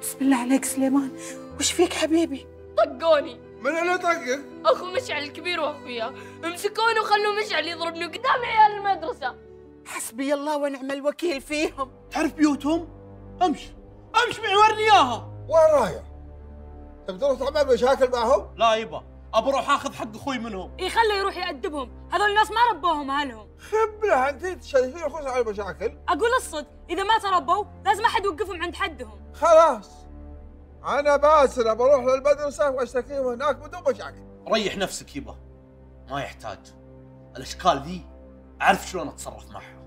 بسم الله عليك سليمان، وش فيك حبيبي؟ طقوني. من اللي طقك؟ اخو مشعل الكبير واخويا مسكوني وخلوا مشعل يضربني قدام عيال المدرسه. حسبي الله ونعم الوكيل فيهم. تعرف بيوتهم؟ امشي معورني اياها. وين رايح؟ تبي تروح تعمل مشاكل معهم؟ لا يبا، ابى اروح اخذ حق اخوي منهم. يخليه يروح يأدبهم، هذول الناس ما ربوهم اهلهم. خبله انت تشرفين اخوك على المشاكل؟ اقول الصدق، اذا ما تربوا لازم احد يوقفهم عند حدهم. خلاص انا باسل بروح للمدرسه واشتكيهم هناك بدون مشاكل. ريح نفسك يبا، ما يحتاج. الاشكال ذي اعرف شلون اتصرف معها.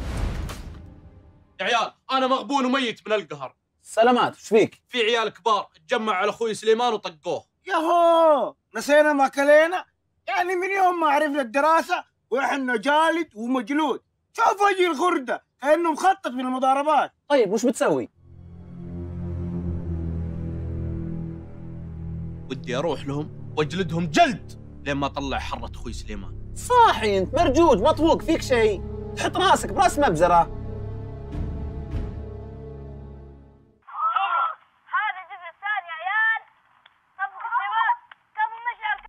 يا عيال انا مغبون وميت من القهر. سلامات، ايش فيك؟ في عيال كبار تجمع على اخوي سليمان وطقوه. ياهو نسينا ما كلينا؟ يعني من يوم ما عرفنا الدراسة واحنا جالد ومجلود. شوف وجه الخردة كأنه مخطط من المضاربات. طيب وش بتسوي؟ ودي اروح لهم واجلدهم جلد لين ما اطلع حرة اخوي سليمان. صاحي انت مرجوج مطوق، فيك شيء؟ تحط راسك براس مبزرة. هذا الجزء الثاني يا عيال. طبق سليمان، كفو مشعل.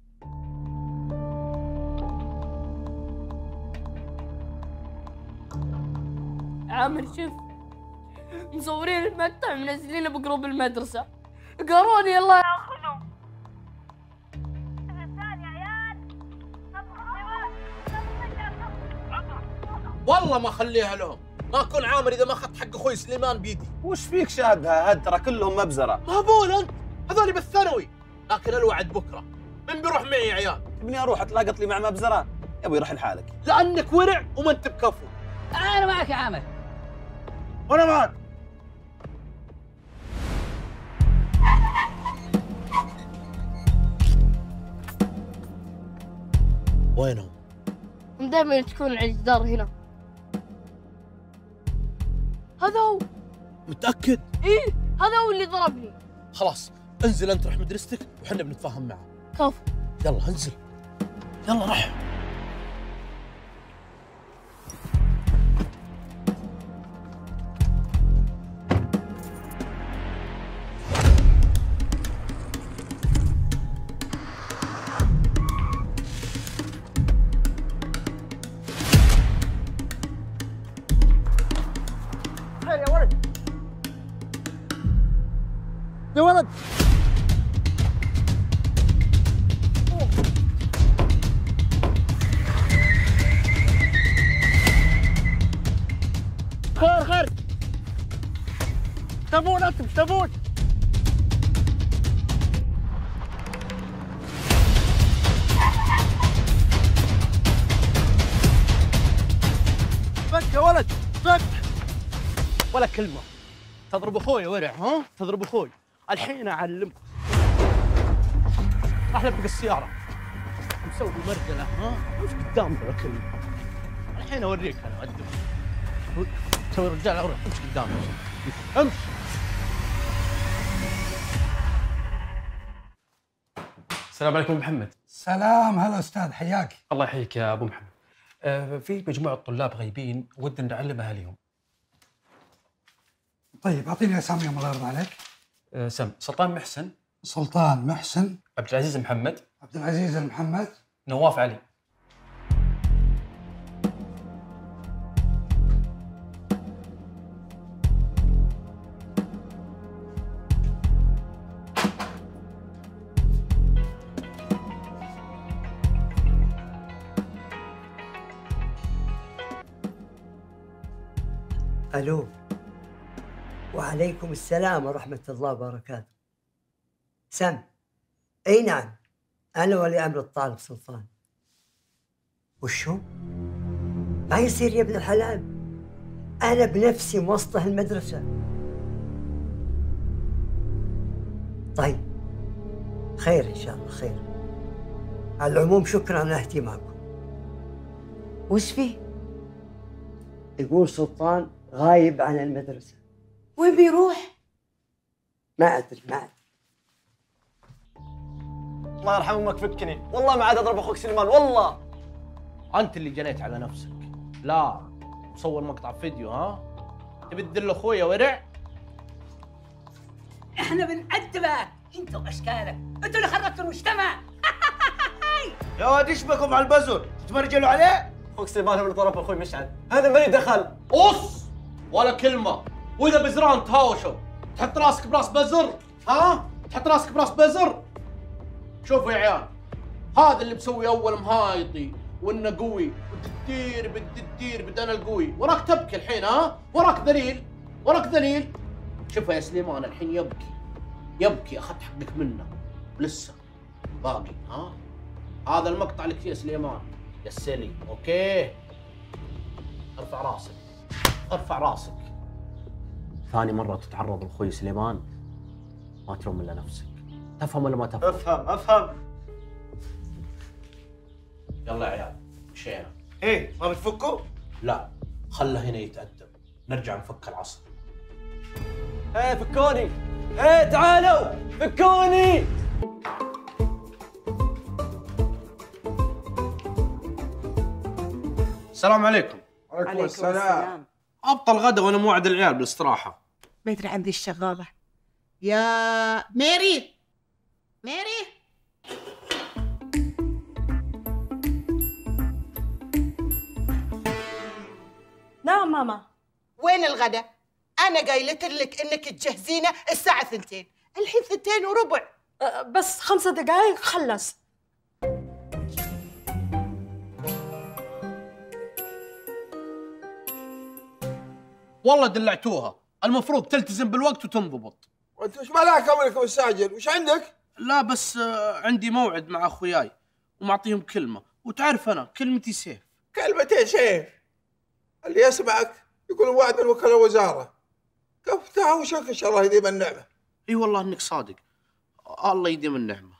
عامر شوف، مصورين المقطع منزلينه بجروب المدرسه. قروني الله ياخذهم. الجزء الثاني يا عيال. طبق سليمان، كفو مشعل. والله ما اخليها لهم، ما اكون عامر اذا ما اخذت حق اخوي سليمان بيدي. وش فيك شادها؟ هد ترى كلهم مبزرة. مهبول انت، هذولي بالثانوي، لكن الوعد بكره. من بيروح معي يا عيال؟ تبني اروح اتلاقط لي مع مبزرة؟ يا ابوي روح لحالك. لانك ورع وما انت بكفو. انا معك يا عامر. وأنا معك. وينهم؟ هم دائما يتكون على الجدار هنا. هذا هو. متاكد؟ ايه هذا هو اللي ضربني. خلاص انزل انت، روح مدرستك وحنا بنتفاهم معه. كفو. يلا انزل، يلا روح. خير يا ولد. يا ولد. خير. تبون انتم ايش تبون؟ فك يا ولد فك. ولا كلمة. تضرب اخوي ورع، ها؟ تضرب اخوي. الحين اعلمك. راح لبق السيارة. مسوي مرجلة، ها؟ وش قدام ولا كلمة. الحين اوريك انا ادب. سوي رجال روح امشي قدامي. امشي. السلام عليكم محمد. سلام، هلا استاذ، حياك. الله يحييك يا ابو محمد. في مجموعه طلاب غايبين ودنا نعلم اهاليهم. طيب اعطيني اساميهم الله يرضى عليك. سم سلطان محسن، سلطان محسن، عبد العزيز محمد، عبد العزيز المحمد، نواف علي. الو، وعليكم السلام ورحمة الله وبركاته. سم، اي نعم، انا ولي امر الطالب سلطان. وشو؟ ما يصير يا ابن الحلال، انا بنفسي موسطه المدرسة. طيب خير ان شاء الله خير. على العموم شكرا على اهتمامكم. وش فيه؟ يقول سلطان غايب عن المدرسة. وين بيروح؟ ما أدري. الله يرحم امك فكني، والله ما عاد اضرب اخوك سليمان والله. انت اللي جنيت على نفسك. لا مصور مقطع فيديو، ها؟ تبي تدل اخويا ورع؟ احنا بنأدبك انت واشكالك، انتوا اللي خربتوا المجتمع. يا واد ايش بكم على البزر؟ تتمرجلوا عليه؟ اخوك سليمان هو اللي ضرب اخوي مشعل، هذا مالي دخل. قص ولا كلمه، واذا بزران تهاوشوا تحط راسك براس بزر، ها؟ تحط راسك براس بزر. شوفوا يا عيال، هذا اللي مسوي اول مهايطي وانه قوي وتدير بدنا القوي، وراك تبكي الحين، ها؟ وراك دليل، وراك دليل. شوف يا سليمان الحين يبكي اخذت حقك منه لسه باقي، ها؟ هذا المقطع لك يا سليمان يا سلي، اوكي؟ ارفع راسك، ارفع راسك. ثاني مرة تتعرض لاخوي سليمان ما تلوم الا نفسك. تفهم ولا ما تفهم؟ افهم. يلا يا عيال مشينا. ايه ما بتفكوا؟ لا خله هنا يتأدب، نرجع نفك العصر. ايه فكوني، ايه تعالوا فكوني. السلام عليكم. عليكم السلام. ابطل غدا وانا موعد العيال بالاستراحة. ما يدري عندي الشغالة. يا ميري نعم ماما. وين الغدا؟ أنا قايلت لك إنك تجهزينه الساعة 2، الحين 2:15. بس 5 دقايق خلص. والله دلعتوها، المفروض تلتزم بالوقت وتنضبط. وانت وش مالك امرك مستعجل؟ وش عندك؟ لا بس عندي موعد مع اخوياي ومعطيهم كلمة، وتعرف انا كلمتي سيف. كلمتين سيف، اللي يسمعك يقول وعد من وكلاء الوزارة. كيف تهاوشك؟ ان شاء الله يديم النعمة. اي والله انك صادق، الله يديم النعمة.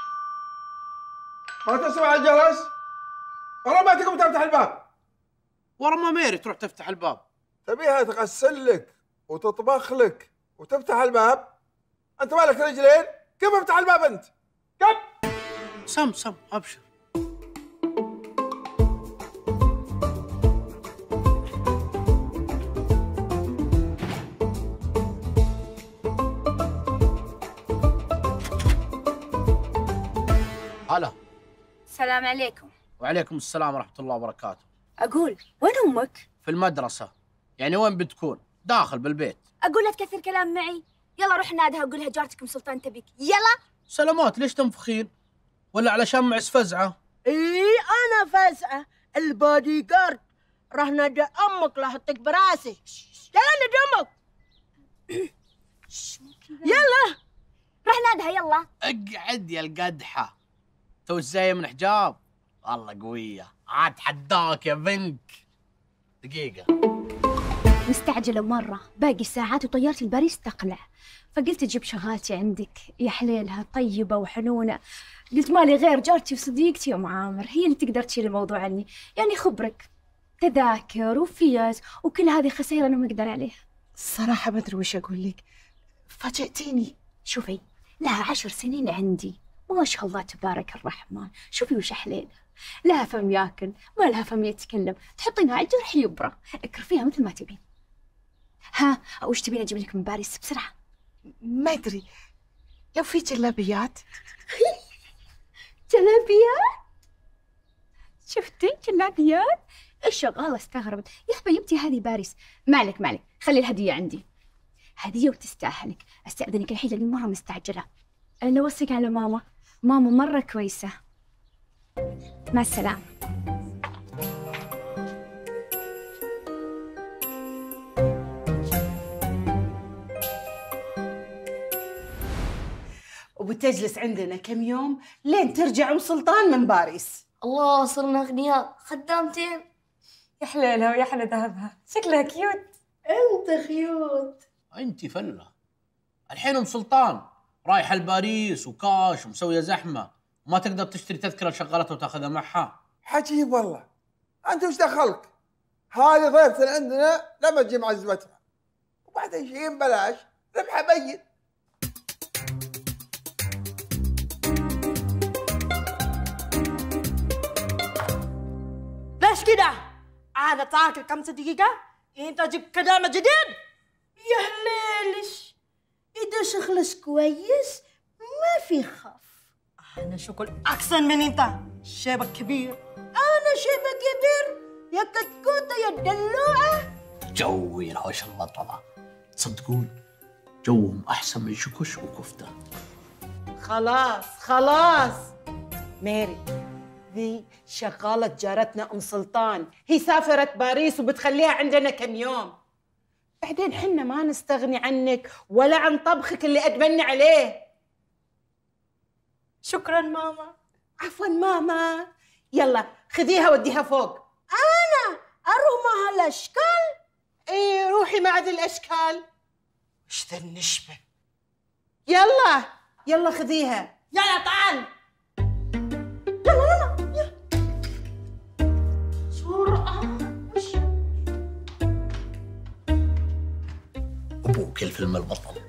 ما تسمع الجرس؟ والله ما تقوم تفتح الباب. ورا ما ميري تروح تفتح الباب. تبيها تغسل لك وتطبخ لك وتفتح الباب؟ انت مالك رجلين؟ كيف افتح الباب انت؟ كيف؟ سم ابشر. هلا. السلام عليكم. وعليكم السلام ورحمة الله وبركاته. أقول وين أمك؟ في المدرسة. يعني وين بتكون؟ داخل بالبيت. أقول لا تكثر كلام معي، يلا روح نادها وقولها جارتك ام سلطان تبيك، يلا. سلامات، ليش تنفخين؟ ولا علشان معس فزعة؟ ايه انا فزعة، البادي جارد. راح نادى امك لا احطك براسي. يلا نادى امك. يلا روح نادها يلا. اقعد يا القدحة، تو جاية من حجاب؟ والله قوية، عاد حداك يا بنك. دقيقة. مستعجلة مرة، باقي ساعات وطيارتي لباريس تقلع، فقلت تجيب شغالتي عندك يا حليلها طيبة وحنونة. قلت مالي غير جارتي وصديقتي ام عامر، هي اللي تقدر تشيل الموضوع عني، يعني خبرك تذاكر وفيز وكل هذه خسائر انا ما اقدر عليها. الصراحة ما أدري وش أقول لك، فاجأتيني. شوفي لها 10 سنين عندي، ما شاء الله تبارك الرحمن. شوفي وش حليلها، لها فم ياكل ما لها فم يتكلم، تحطينها على الجرح يبرى، اكرفيها مثل ما تبين. ها وش تبين اجيب لك من باريس بسرعة؟ ما أدري، لو في جلابيات. جلابيات؟ شفتي جلابيات؟ الشغالة استغربت، يا حبيبتي هذه باريس. مالك خلي الهدية عندي، هدية وتستاهلك. استأذنك الحين لأني مرة مستعجلة. أنا أوصيك على ماما مرة كويسة. مع السلامة. وبتجلس عندنا كم يوم لين ترجع ام سلطان من باريس. الله صرنا أغنياء، خدامتين. يا حليلها ويا حلا ذهبها، شكلها كيوت. انت خيوط. انت فلة. الحين ام سلطان رايحة لباريس وكاش ومسوية زحمة، وما تقدر تشتري تذكرة لشغالتها وتاخذها معها. عجيب والله، انت وش دخلك؟ هذه ضيفتنا عندنا لما تجي معزمتها، وبعدين شيء ببلاش، ربحها بين. ليش كده؟ عادة تاكل 5 دقيقة؟ انت جيب كلام جديد؟ يا هليلش، اذا يخلص كويس ما في خف. أنا شكل أحسن من أنت، شيبك كبير. أنا شيبة كبير يا كتكوتة يا الدلوعة. جوي الهوش المطلة، تصدقون جوهم أحسن من شكش وكفتة. خلاص ميري، ذي شغالة جارتنا أم سلطان، هي سافرت باريس وبتخليها عندنا كم يوم. بعدين حنا ما نستغني عنك ولا عن طبخك اللي أدمنا عليه. شكرا ماما. عفوا ماما، يلا خذيها وديها فوق. أنا أروح مع الأشكال؟ إيه روحي مع ذي الأشكال. إيش ذا النشبة؟ يلا خذيها. يلا تعال. يلا بسرعة. أبوك الفيلم البطل.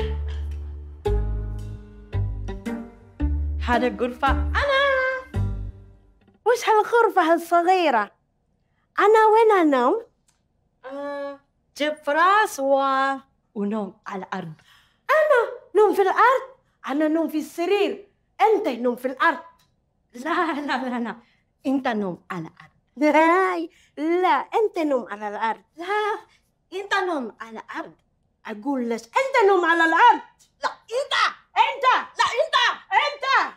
هذا الغرفة أنا. وش هالغرفة الصغيرة؟ أنا وين أنام؟ جيب فراس ونوم على الأرض. أنا نوم في الأرض؟ أنا نوم في السرير، أنت نوم في الأرض. لا أنت نوم على الأرض. لا أنت نوم على الأرض. لا أنت نوم على الأرض. أقول لك أنت نوم على الأرض. لا أنت. لا أنت هنا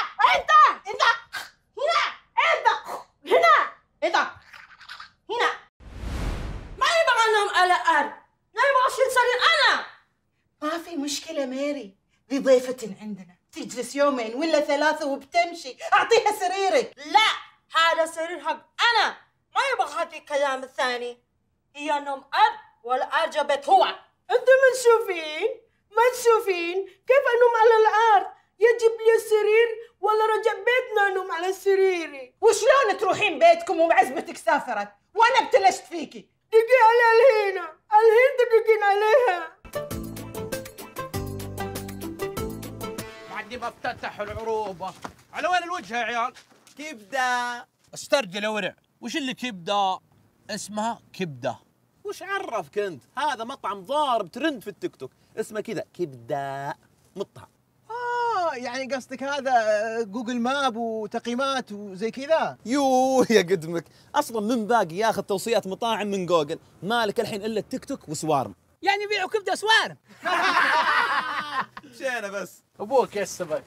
ما يبغى أنام على الأرض، لا يبغى أشيل سرير أنا. ما في مشكلة ميري، ذي ضيفة عندنا تجلس يومين ولا 3 وبتمشي، أعطيها سريرك. لا هذا سرير حق أنا، ما يبغى هذا الكلام الثاني. هي نوم أرض ولا أرجع بيت هو. أنتم منسوفين كيف أنوم على الأرض؟ يجيب لي السرير ولا رجع بيتنا أنوم على سريري؟ وشلون تروحين بيتكم ومعزبتك سافرت وأنا ابتلشت فيكي؟ دقي على الحين دقيقين عليها. بعد ما افتتحوا العروبة. على وين الوجه يا عيال؟ كبدة. استرجل يا ورع، وش اللي كبدة؟ اسمها كبدة. وش عرفك انت؟ هذا مطعم ضارب ترند في التيك توك، اسمه كذا كبدة مطعم. يعني قصدك هذا جوجل ماب وتقييمات وزي كذا؟ يوه يا قدمك، اصلا من باقي ياخذ توصيات مطاعم من جوجل، مالك الحين الا التيك توك وسوارم. يعني يبيعوا كبدة سوارم. مشينا بس. ابوك يا السبب.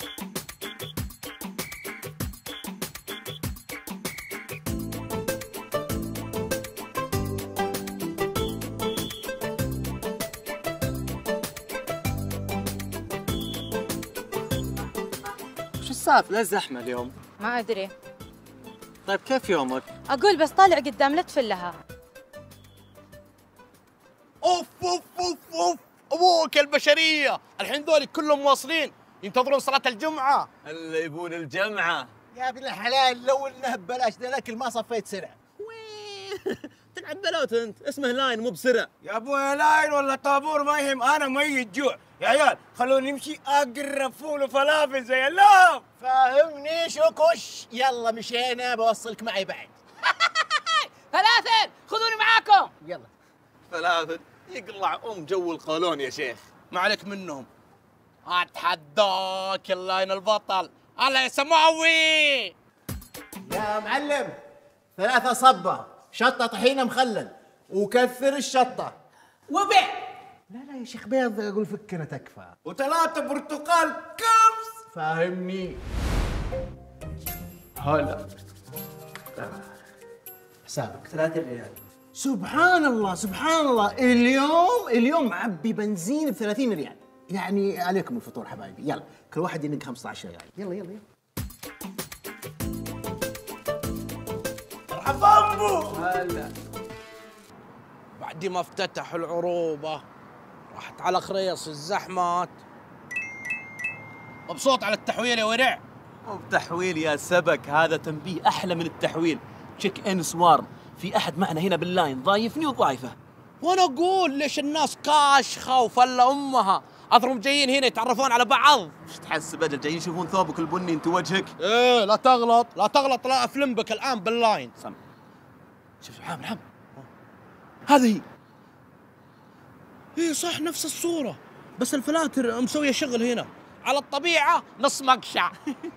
وش السالفة؟ ليش زحمة اليوم؟ ما أدري. طيب كيف يومك؟ أقول بس طالع قدام لا تفلها. اوف ابوك البشرية، الحين ذولي كلهم واصلين ينتظرون صلاة الجمعة. اللي يبون الجمعة. يا ابن الحلال لو انه ببلاش ذا الاكل ما صفيت سرعة. تلعب بلوت انت، اسمه لاين مو بسرع. يا ابوي لاين ولا طابور ما يهم، انا ميت جوع. يا عيال خلوني نمشي اقرب فول وفلافل زي اللام. فاهمني شوكوش؟ يلا مشينا، بوصلك معي بعد. فلافل خذوني معاكم. يلا فلافل يقلع جو القولون يا شيخ. ما عليك منهم. اتحداك اللاين البطل، الله يا سماوي. يا معلم 3 صبة شطة طحينة مخلل وكثر الشطة وبيع. لا يا شيخ بيض، اقول فكنا تكفى. و3 برتقال كمس. فاهمني؟ هلا حسابك 3 ريال. سبحان الله، اليوم معبي بنزين ب30 ريال. يعني عليكم الفطور حبايبي، يلا كل واحد ينق 15 ريال. يلا مرحبا بو. هلا. بعد ما افتتحوا العروبة راحت على خريص الزحمات. مبسوط على التحويل يا ورع؟ مو بتحويل يا سبك، هذا تنبيه احلى من التحويل. تشيك ان سوارم، في احد معنا هنا باللاين ضايفني وضايفه. وانا اقول ليش الناس كاشخه وفله امها، اثرهم جايين هنا يتعرفون على بعض. ايش تحسب اجل جايين يشوفون ثوبك البني انت وجهك؟ ايه لا تغلط، لا افلم بك الان باللاين. سم شوف عام هذه هي. ايه صح نفس الصورة، بس الفلاتر مسويه شغل هنا على الطبيعه نص مقشع.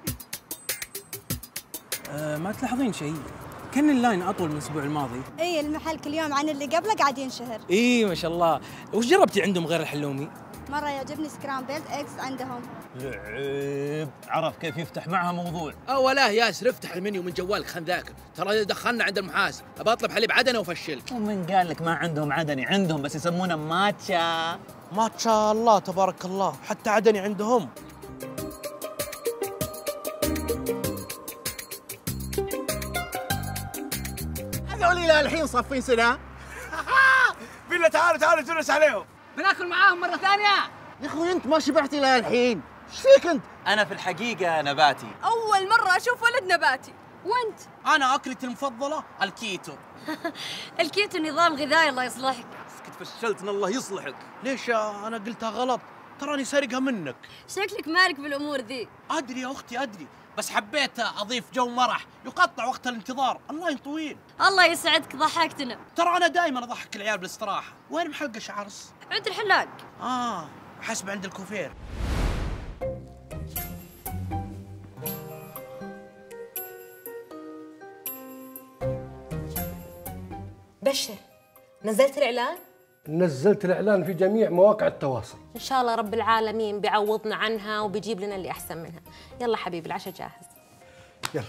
ما تلاحظين شيء؟ كان اللاين اطول من الاسبوع الماضي. اي المحل كل يوم عن اللي قبله قاعد ينشهر. اي ما شاء الله. وش جربتي عندهم غير الحلومي؟ مره يعجبني سكرامبلد اكس عندهم. لعيب، عرف كيف يفتح معها موضوع. ولا ياسر افتح المنيو من جوالك خلنا نذاكر، ترى اذا دخلنا عند المحاسب ابى اطلب حليب عدني وافشلك. ومن قال لك ما عندهم عدني؟ عندهم بس يسمونه ماتشا. ما شاء الله تبارك الله، حتى عدني عندهم. هذول الى الحين صافين سنه. بالله تعالوا جلس عليهم. بناكل معاهم مره ثانيه. يا اخوي انت ما شبعت الى الحين، ايش فيك انت؟ انا في الحقيقه نباتي. اول مره اشوف ولد نباتي. وانت؟ انا اكلتي المفضله الكيتو. الكيتو نظام غذائي الله يصلحك. اسكت فشلت، ان الله يصلحك. ليش انا قلتها غلط؟ تراني سارقها منك. شكلك مالك بالامور ذي. ادري يا اختي ادري، بس حبيت اضيف جو مرح يقطع وقت الانتظار، اللاين طويل. الله يسعدك ضحكتنا. ترى انا دائما اضحك العيال بالاستراحه. وين محل قشعرس؟ عند الحلاق. حسب عند الكوفير. بشر، نزلت الإعلان؟ نزلت الإعلان في جميع مواقع التواصل. إن شاء الله رب العالمين بيعوضنا عنها وبيجيب لنا اللي أحسن منها. يلا حبيبي العشاء جاهز. يلا.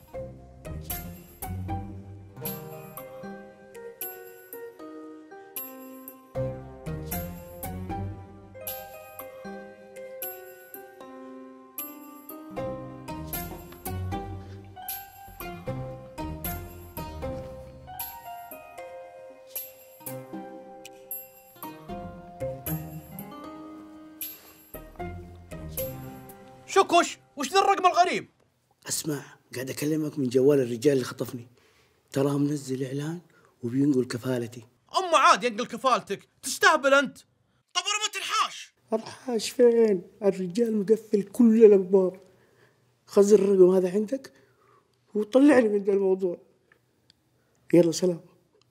شكوش، وش ذا الرقم الغريب؟ اسمع، قاعد اكلمك من جوال الرجال اللي خطفني، تراه منزل اعلان وبينقل كفالتي. عاد ينقل كفالتك، تستهبل انت. طب ورمت الحاش؟ الحاش فين؟ الرجال مقفل كل الابواب. خزن الرقم هذا عندك وطلعني من ذا الموضوع. يلا سلام.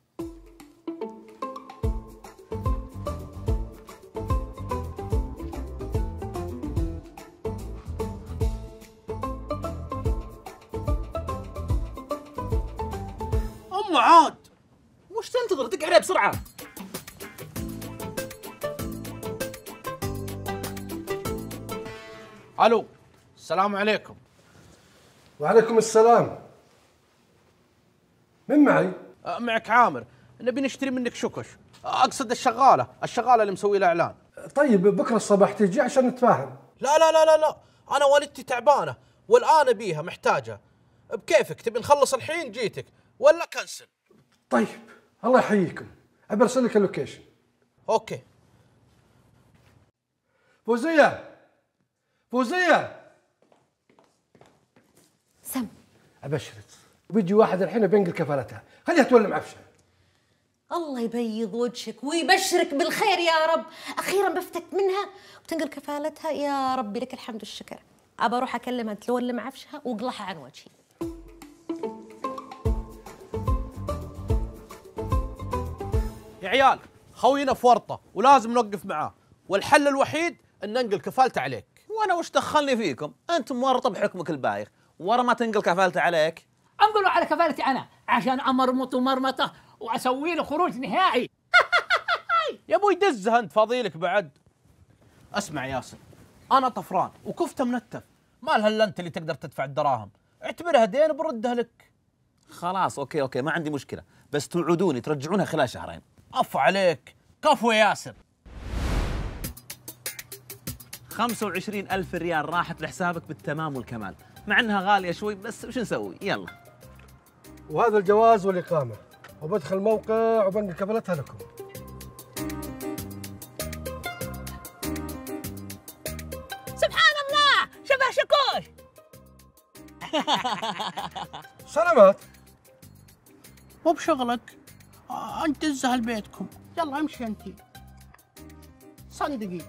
عاد وش تنتظر؟ دق عليه بسرعه. الو، السلام عليكم. وعليكم السلام. من معي؟ معك عامر، نبي نشتري منك شكش. اقصد الشغاله اللي مسوي لها اعلان. طيب بكره الصباح تجي عشان نتفاهم. لا لا لا لا لا، انا والدتي تعبانه والان ابيها محتاجه. بكيفك، تبي نخلص الحين جيتك ولا كنسل؟ طيب الله يحييكم، ابرسل لك اللوكيشن. اوكي. فوزية سم، ابشرك وبيجي واحد الحين بينقل كفالتها، خليها تولم عفشه. الله يبيض وجهك ويبشرك بالخير يا رب، اخيرا بفتك منها وتنقل كفالتها. يا ربي لك الحمد والشكر. ابى اروح اكلمها تولم عفشها واقلعها عن وجهي. يا عيال، خوينا في ورطه ولازم نوقف معاه، والحل الوحيد ان ننقل كفالته عليك. وانا وش دخلني فيكم؟ انتم مورطه بحكمك البايخ، ورا ما تنقل كفالته عليك. انقلوا على كفالتي انا عشان امرمطه مرمطه واسوي له خروج نهائي. يا ابوي دزها انت، فاضيلك بعد. اسمع ياسر، انا طفران وكفته منتف، ما لها الا انت اللي تقدر تدفع الدراهم، اعتبرها دين بردها لك. خلاص اوكي ما عندي مشكله، بس توعدوني ترجعونها خلال شهرين. عفو عليك. كفو يا ياسر. 25,000 ريال راحت لحسابك بالتمام والكمال، مع انها غاليه شوي بس وش نسوي؟ يلا. وهذا الجواز والاقامه، وبدخل موقع وبنقل كفالتها لكم. سبحان الله، شبه شكوش. سلامات. مو بشغلك، انت دزها لبيتكم. يلا امشي انت. صندقي.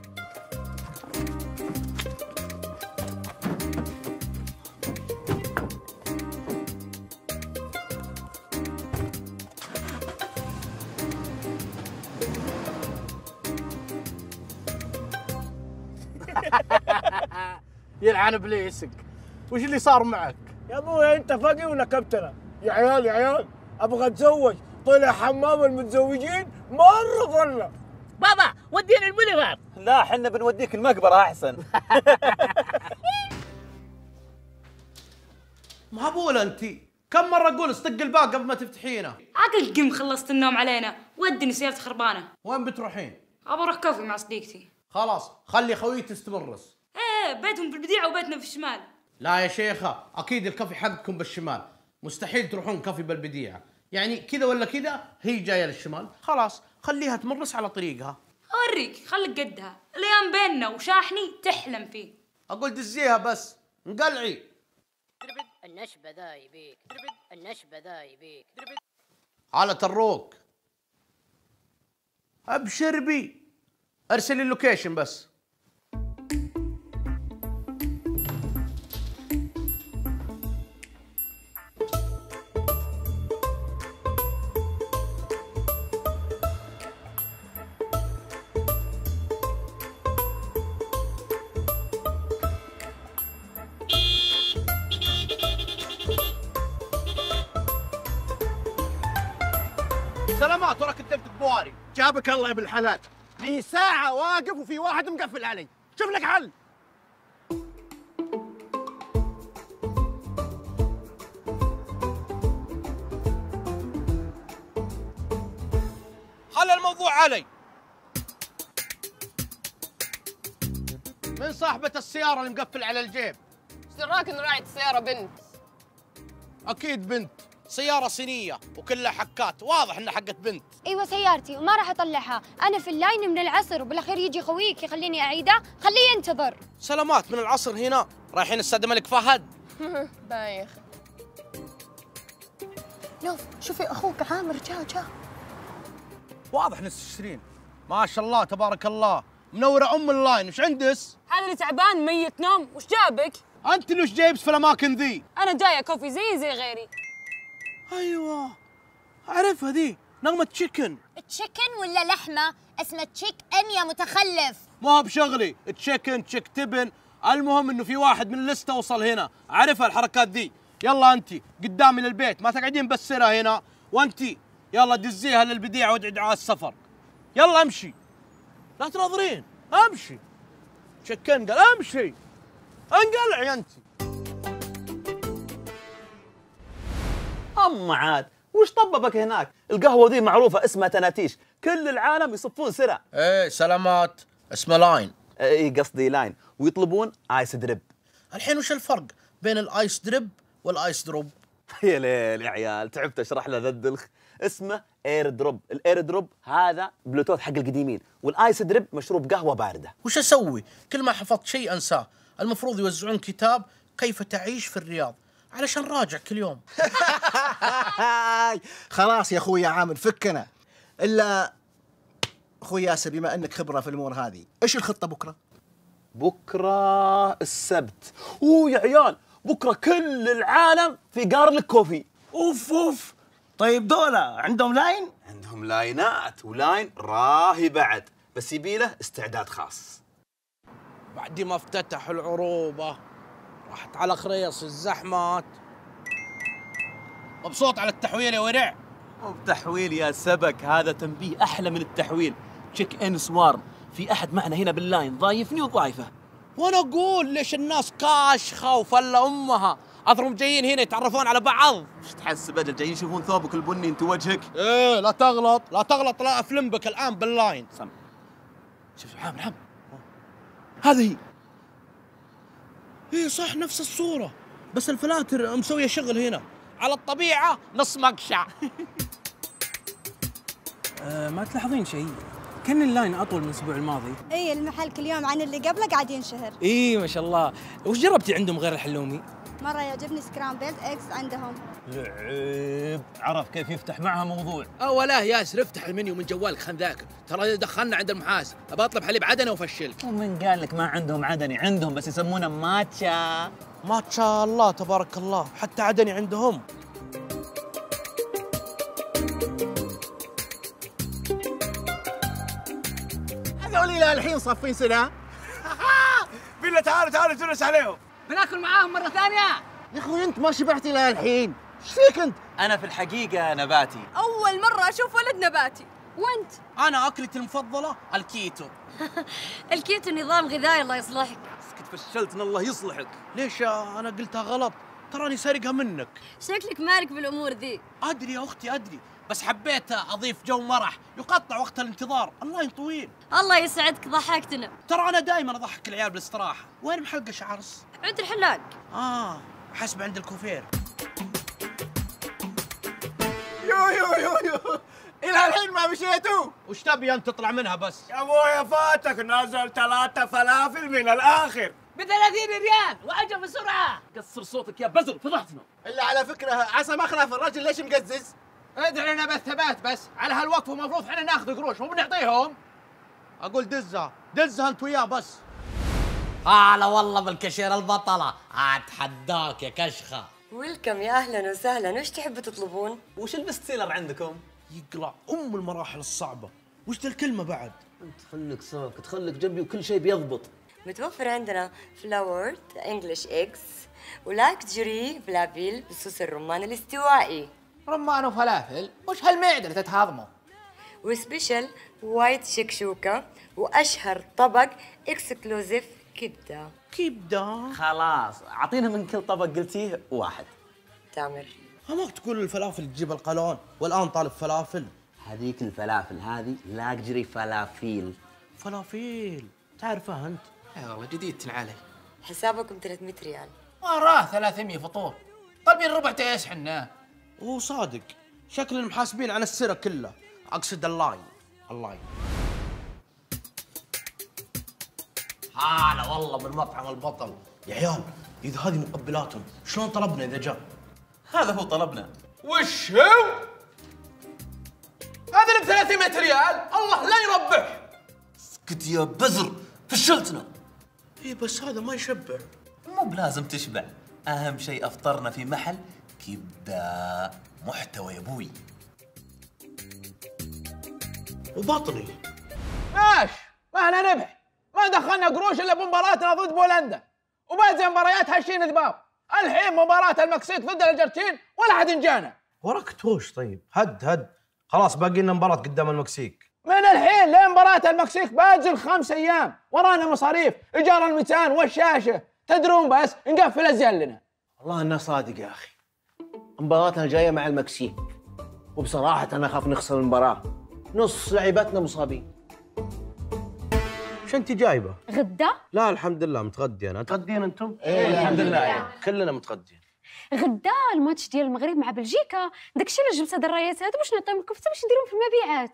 يلعن ابليسك. وش اللي صار معك؟ يا ابوي انت فقي ونكبتنا. يا عيال يا عيال ابغى اتزوج، طلع حمام المتزوجين مره فله. بابا ودينا المليغر. لا حنا بنوديك المقبره احسن. مهبوله انت، كم مره اقول استق الباب قبل ما تفتحينه. عقل قم خلصت النوم علينا، ودني سيارتي خربانه. وين بتروحين؟ ابى اروح كوفي مع صديقتي. خلاص خلي خويك تستمرس. ايه بيتهم في البديعه وبيتنا في الشمال. لا يا شيخه، اكيد الكافي حقكم بالشمال، مستحيل تروحون كافي بالبديعه، يعني كذا ولا كذا هي جايه للشمال، خلاص خليها تمرس على طريقها. اوريك خلك قدها، الايام بيننا وشاحني تحلم فيه. اقول دزيها بس، انقلعي. النشبه ذا يبيك، النشبه ذا يبيك. على تروك. ابشر بي، ارسل اللوكيشن بس. سلامات، وراك كتبت بواري. جابك الله يا ابن الحلال، لي ساعة واقف وفي واحد مقفل علي، شوف لك حل. خلي الموضوع علي. من صاحبة السيارة اللي مقفل على الجيب؟ سراك ان راعية السيارة بنت. أكيد بنت، سيارة صينية وكلها حكات، واضح إنها حقت بنت. ايوه سيارتي وما راح اطلعها، انا في اللاين من العصر وبالاخير يجي خويك يخليني اعيدها، خليه ينتظر. سلامات، من العصر هنا رايحين السادة ملك فهد. بايخ. نوف شوفي اخوك عامر جا. واضح نس تشترين، ما شاء الله تبارك الله، منورة أم اللاين، وش عندس؟ هذا اللي تعبان ميت نوم، وش جابك؟ أنت اللي وش جايبس في الأماكن ذي؟ أنا جاية كوفي زي غيري. أيوه أعرفها ذي، نغمة تشيكن. تشيكن ولا لحمة؟ اسمه تشيك ان يا متخلف. ما هو بشغلي، تشيكن تشيك تبن، المهم إنه في واحد من اللستة وصل هنا، أعرفها الحركات ذي. يلا أنت قدامي للبيت، ما تقعدين بسرها هنا، وأنت يلا دزيها للبديعة وادعي على السفر. يلا امشي، لا تناظرين، امشي. تشيكن قال امشي، انقلعي أنت. أما عاد وش طببك هناك؟ القهوة ذي معروفة اسمها تناتيش، كل العالم يصفون سرع. ايه سلامات، اسمه لاين. اي قصدي لاين، ويطلبون ايس دريب. الحين وش الفرق بين الايس دريب والايس دروب؟ يا ليل يا عيال، تعبت اشرح له ذا الدلخ. اسمه اير دروب، الاير دروب هذا بلوتوث حق القديمين، والايس دريب مشروب قهوة باردة. وش اسوي؟ كل ما حفظت شيء انساه، المفروض يوزعون كتاب كيف تعيش في الرياض علشان راجع كل يوم. خلاص يا اخوي يا عامر فكنا. الا اخوي ياسر، بما انك خبره في الامور هذه، ايش الخطه بكره؟ بكره السبت. يا عيال بكره كل العالم في جارليك كوفي. اوف. طيب دولة عندهم لاين؟ عندهم لاينات، ولاين راهي بعد، بس يبي له استعداد خاص. بعد ما افتتحوا العروبة راحت على خريص الزحمات. مبسوط على التحويل يا ورع؟ مو بتحويل يا سبك، هذا تنبيه احلى من التحويل. تشيك ان سوارم، في احد معنا هنا باللاين ضايفني وضايفه. وانا اقول ليش الناس كاشخه وفله امها، اثرهم جايين هنا يتعرفون على بعض. ايش تحسب اجل جايين يشوفون ثوبك البني انت وجهك؟ ايه لا تغلط لا تغلط، لا افلم بك الان باللاين. سم شوف عام هذه ايه صح نفس الصورة، بس الفلاتر مسوية شغل هنا، على الطبيعة نص مقشع. ما تلاحظين شيء؟ كان اللاين اطول من الاسبوع الماضي. اي المحل كل يوم عن اللي قبله قاعد ينشهر. اي ما شاء الله. وش جربتي عندهم غير الحلومي؟ مرة يعجبني سكرامبلد اكس عندهم. لعيب، عرف كيف يفتح معها موضوع. ولا ياسر افتح المنيو من جوالك خل ذاكر، ترى دخلنا عند المحاسب، ابى اطلب حليب عدني وفشلت. ومن قال لك ما عندهم عدني؟ عندهم بس يسمونه ماتشا. ما شاء الله تبارك الله، حتى عدني عندهم. هذول الى الحين صافين سنة. بالله تعالوا تونس عليهم. بناكل معاهم مرة ثانية. يا اخوي انت ما شبعت الى الحين، ايش فيك انت؟ انا في الحقيقه نباتي. أول مرة أشوف ولد نباتي. وأنت؟ انا اكلتي المفضله الكيتو. الكيتو نظام غذائي الله يصلحك. اسكت فشلتنا الله يصلحك. ليش انا قلتها غلط؟ تراني سارقها منك. شكلك مالك بالأمور ذي. ادري يا اختي ادري، بس حبيت اضيف جو مرح يقطع وقت الانتظار. اللاين طويل. الله يسعدك ضحكتنا. ترى انا دائما اضحك العيال بالاستراحه. وين محلقش عرس؟ عند الحلاق. حسب عند الكوفير. يو الى الحين ما مشيتوا؟ وش تبي انت تطلع منها بس؟ يا ابويا فاتك، نازل 3 فلافل من الاخر ب30 ريال واجا بسرعة. قصر صوتك يا بزر فضحتنا. الا على فكره عسى ما خلاف الرجل ليش مقزز؟ ادعي لنا بالثبات بس، على هالوقف المفروض احنا ناخذ قروش مو بنعطيهم. اقول دزها انت وياه بس. هلا والله بالكاشير البطلة، اتحداك يا كشخة. ويلكم يا اهلا وسهلا، وش تحبوا تطلبون؟ وش البست سيلر عندكم؟ يقلع المراحل الصعبة. وش ذا الكلمة بعد؟ انت خليك ساكت، خليك جنبي وكل شيء بيضبط. متوفر عندنا فلاورد انجلش ايجز ولاكجري فلافيل بصوص الرمان الاستوائي. رمان وفلافل، وش هالمعدة اللي تتهضموا؟ وسبيشل وايت شكشوكة، واشهر طبق اكسكلوزيف كبدة. خلاص اعطينا من كل طبق قلتيه واحد. تامر همك تقول الفلافل تجيب القلون والان طالب فلافل. هذيك الفلافل هذه لاكجري فلافيل تعرفها انت؟ اي والله جديد علي. حسابكم 300 ريال. وراه 300 فطور. طالبين ربع تيس حنا. صادق، شكل المحاسبين عن السرة كله. اقصد اللاين. هلا والله بالمطعم البطل. يا عيال اذا هذه مقبلاتهم شلون طلبنا اذا جاء؟ هذا هو طلبنا. وش هو؟ هذا اللي ب 300 ريال، الله لا يربح. اسكت يا بزر فشلتنا. بس هذا ما يشبع. مو بلازم تشبع، اهم شيء افطرنا في محل كبده محتوى يا ابوي. وبطني ماش ما احنا نبح، ما دخلنا قروش الا بمباراتنا ضد بولندا، وبعد مباريات هالشين ذباب. الحين مباراة المكسيك ضد الارجنتين ولا حد جانا. وراك توش. طيب هد خلاص باقي لنا مباراة قدام المكسيك. من الحين لين مباراة المكسيك باجل 5 أيام، ورانا مصاريف، إيجار الميتان والشاشة، تدرون بس نقفل أزين لنا. والله انه صادق يا اخي. مباراتنا الجايه مع المكسيك، وبصراحه انا اخاف نخسر المباراه، نص لعيبتنا مصابين. شو انت جايبه؟ غدا؟ لا الحمد لله متغدي انا. تغدين انتم؟ ايه الحمد لله. كلنا متغدين. غدا الماتش ديال المغرب مع بلجيكا، داك الشيء اللي جبت هاد الرايات هادو باش نعطيهم الكفته باش نديرهم في المبيعات.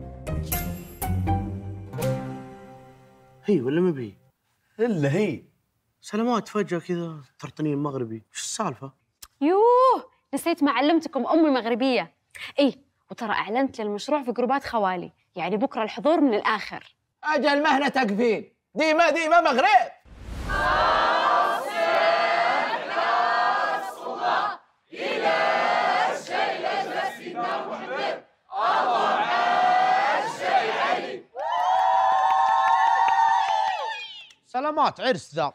هي ولا ما بي؟ الا هي. سلامات فجأة كذا ترطنين مغربي، وش السالفة؟ يوه نسيت ما علمتكم أمي مغربية. إيه وترى أعلنت للمشروع في جروبات خوالي، يعني بكرة الحضور من الآخر. أجل مهنة تقفيل، ديما مغرب. سلامات عرس ذا.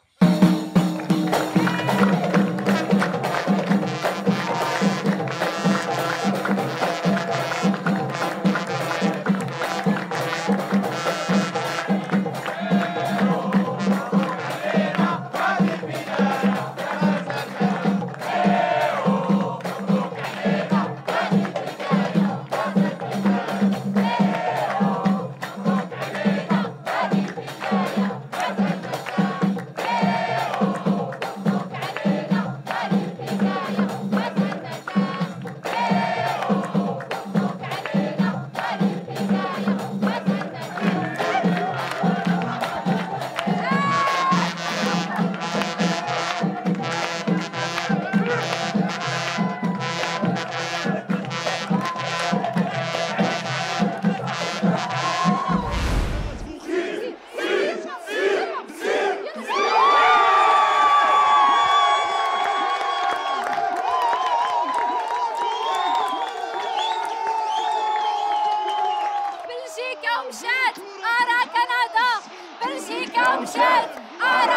بلجيكا ومشات أرا كندا، بلجيكا ومشات أرا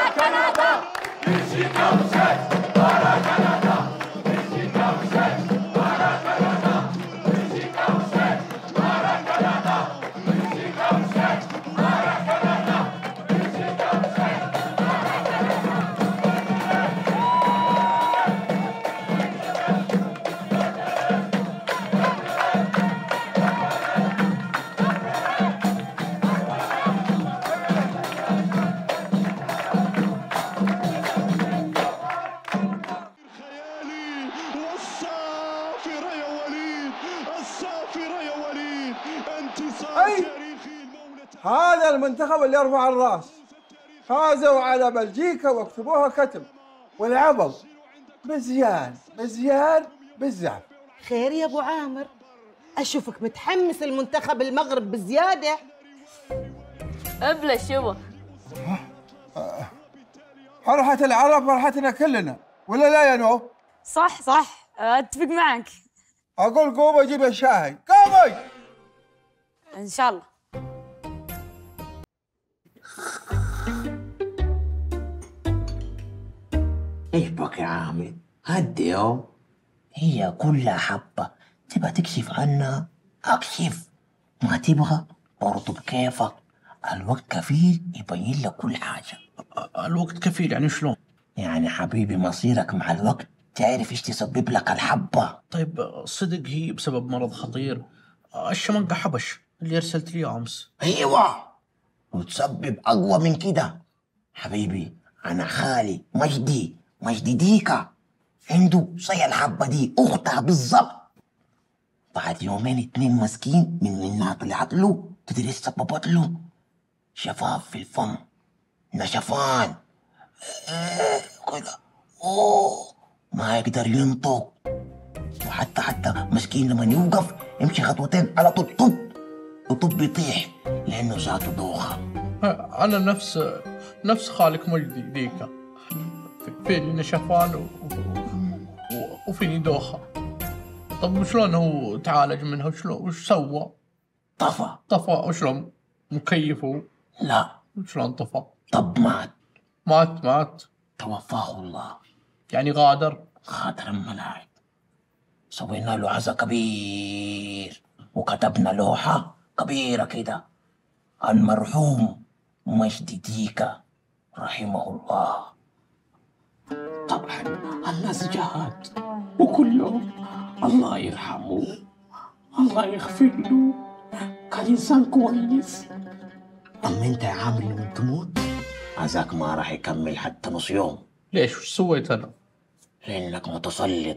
هذا المنتخب اللي يرفع الراس، فازوا على بلجيكا واكتبوها كتب والعبوا بزيان بزيان بزاف. خير يا ابو عامر، اشوفك متحمس المنتخب المغرب بزياده. ابلش يبا. فرحة العرب فرحتنا كلنا، ولا لا يا نو؟ صح صح، اتفق معك. اقول قوموا جيب الشاهي، قومي. ان شاء الله. ايش بك يا عامر؟ هدي يوم. هي كلها حبة، تبغى تكشف عنها اكشف، ما تبغى برضو بكيفك. الوقت كفيل يبين لك كل حاجة. الوقت كفيل يعني شلون؟ يعني حبيبي مصيرك مع الوقت تعرف ايش تسبب لك الحبة. طيب صدق هي بسبب مرض خطير، الشمنقة حبش اللي ارسلت لي امس. ايوه، وتسبب اقوى من كده. حبيبي انا خالي مجدي ديكا عنده زي الحبة دي، اختها بالضبط. بعد يومين 2 مسكين منها طلعت له، تدري ايش سببت له؟ شفاف في الفم، نشفان كده، ما يقدر ينطق. وحتى مسكين لما يوقف يمشي خطوتين على طول طب يطيح لانه ذاته دوخه. انا نفس خالك مجدي ديكا، فيني نشفان وفيني دوخه. طب شلون هو تعالج منها؟ وش سوى؟ طفى. وشلون مكيفه؟ لا. شلون طفى؟ طب مات توفاه الله. يعني غادر الملاعب. سوينا له عزا كبير وكتبنا لوحة كبيرة كده، المرحوم مجدي ديكا رحمه الله. طبعا الناس جهات وكلهم الله يرحمه الله يغفر له، كان إنسان كويس. أما أنت يا عامر لما تموت عزاك ما راح يكمل حتى نص يوم. ليش؟ وش سويت أنا؟ لأنك متسلط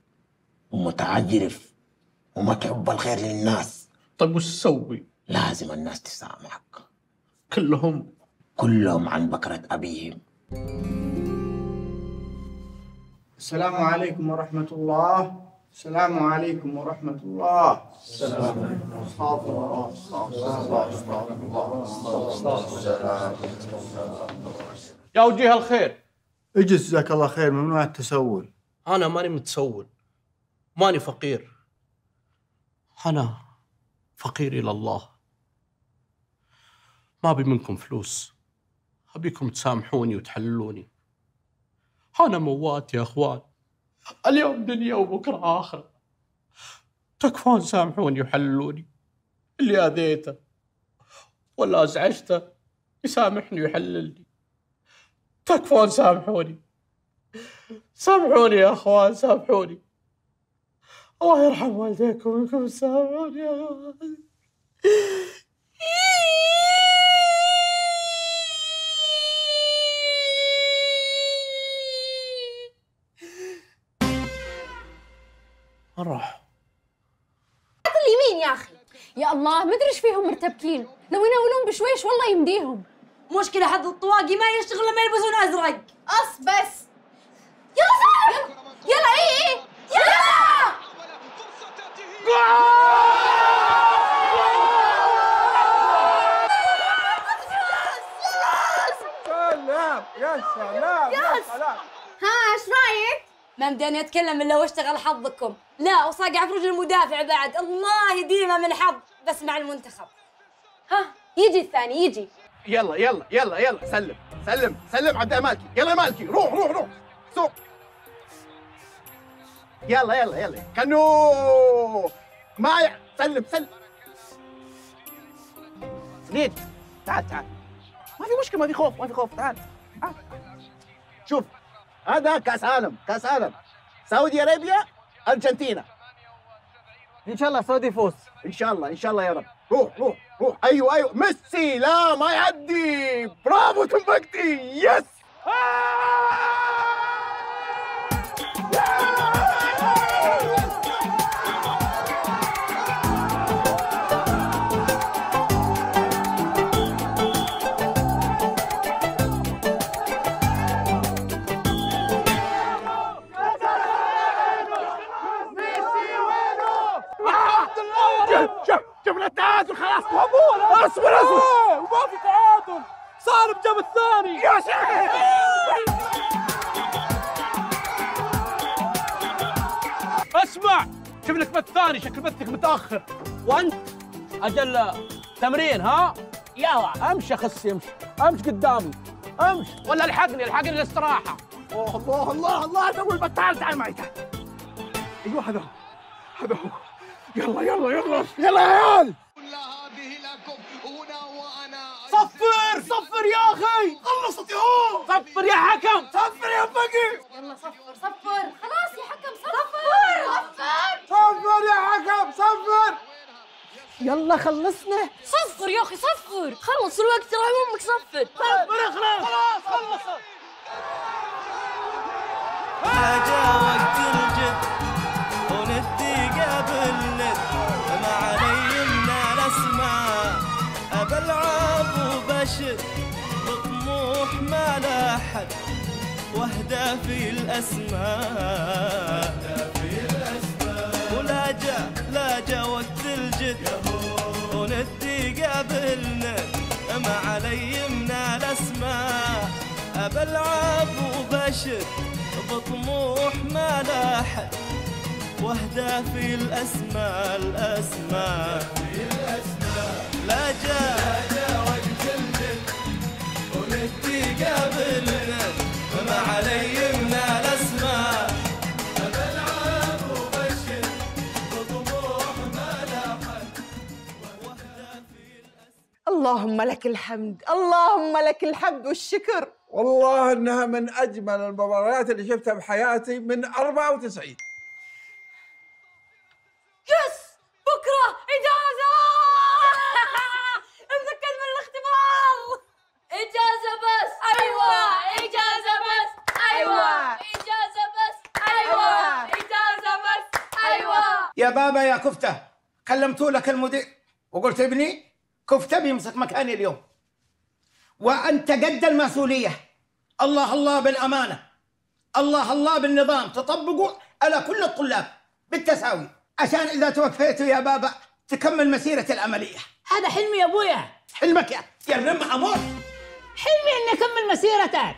ومتعجرف وما تحب الخير للناس. طيب وش تسوي؟ لازم الناس تسامحك. كلهم عن بكرة أبيهم. السلام عليكم ورحمة الله. السلام عليكم ورحمة الله. السلام عليكم. استغفر الله استغفر الله. يا وجيه الخير. اجلس جزاك الله خير، ممنوع التسول. أنا ماني متسول، ماني فقير، أنا فقير إلى الله. ما أبي منكم فلوس، أبيكم تسامحوني وتحللوني. أنا موات يا أخوان، اليوم دنيا وبكرة آخرة. تكفون سامحوني وحللوني. اللي أذيته ولا أزعجته يسامحني ويحللني. تكفون سامحوني يا أخوان، سامحوني. الله يرحم والديكم ومنكم، سامحوني يا أخوان. راح اليمين يا اخي. يا الله ما ادري ايش فيهم مرتبكين، لو يناولون بشويش والله يمديهم. مشكلة حظ الطواقي ما يشتغل لما يلبسون ازرق. بس يلا سارة، يلا ايه يلا. سلام يا سلام يا سلام. ها ايش رايك؟ ما مداني اتكلم الا واشتغل حظكم. لا وصاقع في رجل المدافع بعد، الله يديمه من حظ بس مع المنتخب. ها يجي الثاني يجي. يلا يلا يلا يلا سلم سلم سلم عبد مالكي. يلا يا مالكي روح روح روح سوق. يلا يلا يلا كانو معي. سلم سلم. سنيد تعال تعال، ما في مشكله، ما في خوف، ما في خوف. تعال تعال. شوف هذا كاس عالم، كاس عالم سعودي ارابيا ارجنتينا. ان شاء الله سعودي يفوز. ان شاء الله ان شاء الله يا رب. روح روح روح. ايوه ايوه ميسي لا ما يعدي. برافو تنبكتي. يس. جبنا التعادل خلاص. اصبر اصبر. وما في تعادل، سالم جاب الثاني. يا شيخ اسمع، شوف لك بث ثاني، شكل بثك متاخر. وانت اجل تمرين ها؟ يلا امشي اخسي، امشي امشي قدامي، امشي ولا الحقني الحقني للاستراحه. الله الله الله. هذا هو البطال. تعال معي تعال. ايوه هذا هو هذا هو. يلا يلا يلا يلا يا عيال. صفر صفر يا اخي. خلصت يا هو. صفر يا حكم. صفر يا فقي. يلا صفر صفر. خلاص يا حكم صفر. صفر صفر يا حكم صفر. يلا خلصنا. صفر يا اخي صفر. خلص الوقت راح امك صفر. صفر خلاص خلاص خلصت. جا وقت الجد وندي قبل ند، ما علي من الاسماء بلعب وبشر بطموح ما لا حد، واهدافي الاسماء ولا جا وقت الجد وندي قبل ند، ما علي من الاسماء بلعب وبشر بطموح ما لا حد، واهدافي الاسماء لا جا وقت الجد وندي قبلنا، ما علي من الاسماء بلعب وبشر بطموح ما لا حد، واهدافي الاسماء. اللهم لك الحمد، اللهم لك الحمد والشكر. والله انها من اجمل المباريات اللي شفتها بحياتي من 94. يس بكره اجازه. متأكد من الاختبار. اجازه بس. ايوه اجازه بس. ايوه اجازه بس. ايوه اجازه بس. ايوه. يا بابا يا كفته، كلمتوا لك المدير وقلت ابني كفته بيمسك مكاني اليوم، وانت قد المسؤوليه. الله الله بالامانه، الله الله بالنظام، تطبقوا على كل الطلاب بالتساوي عشان اذا توفيتوا يا بابا تكمل مسيره العمليه. هذا حلمي يا ابويا. حلمك يا رم عمود. حلمي اني اكمل مسيرتك.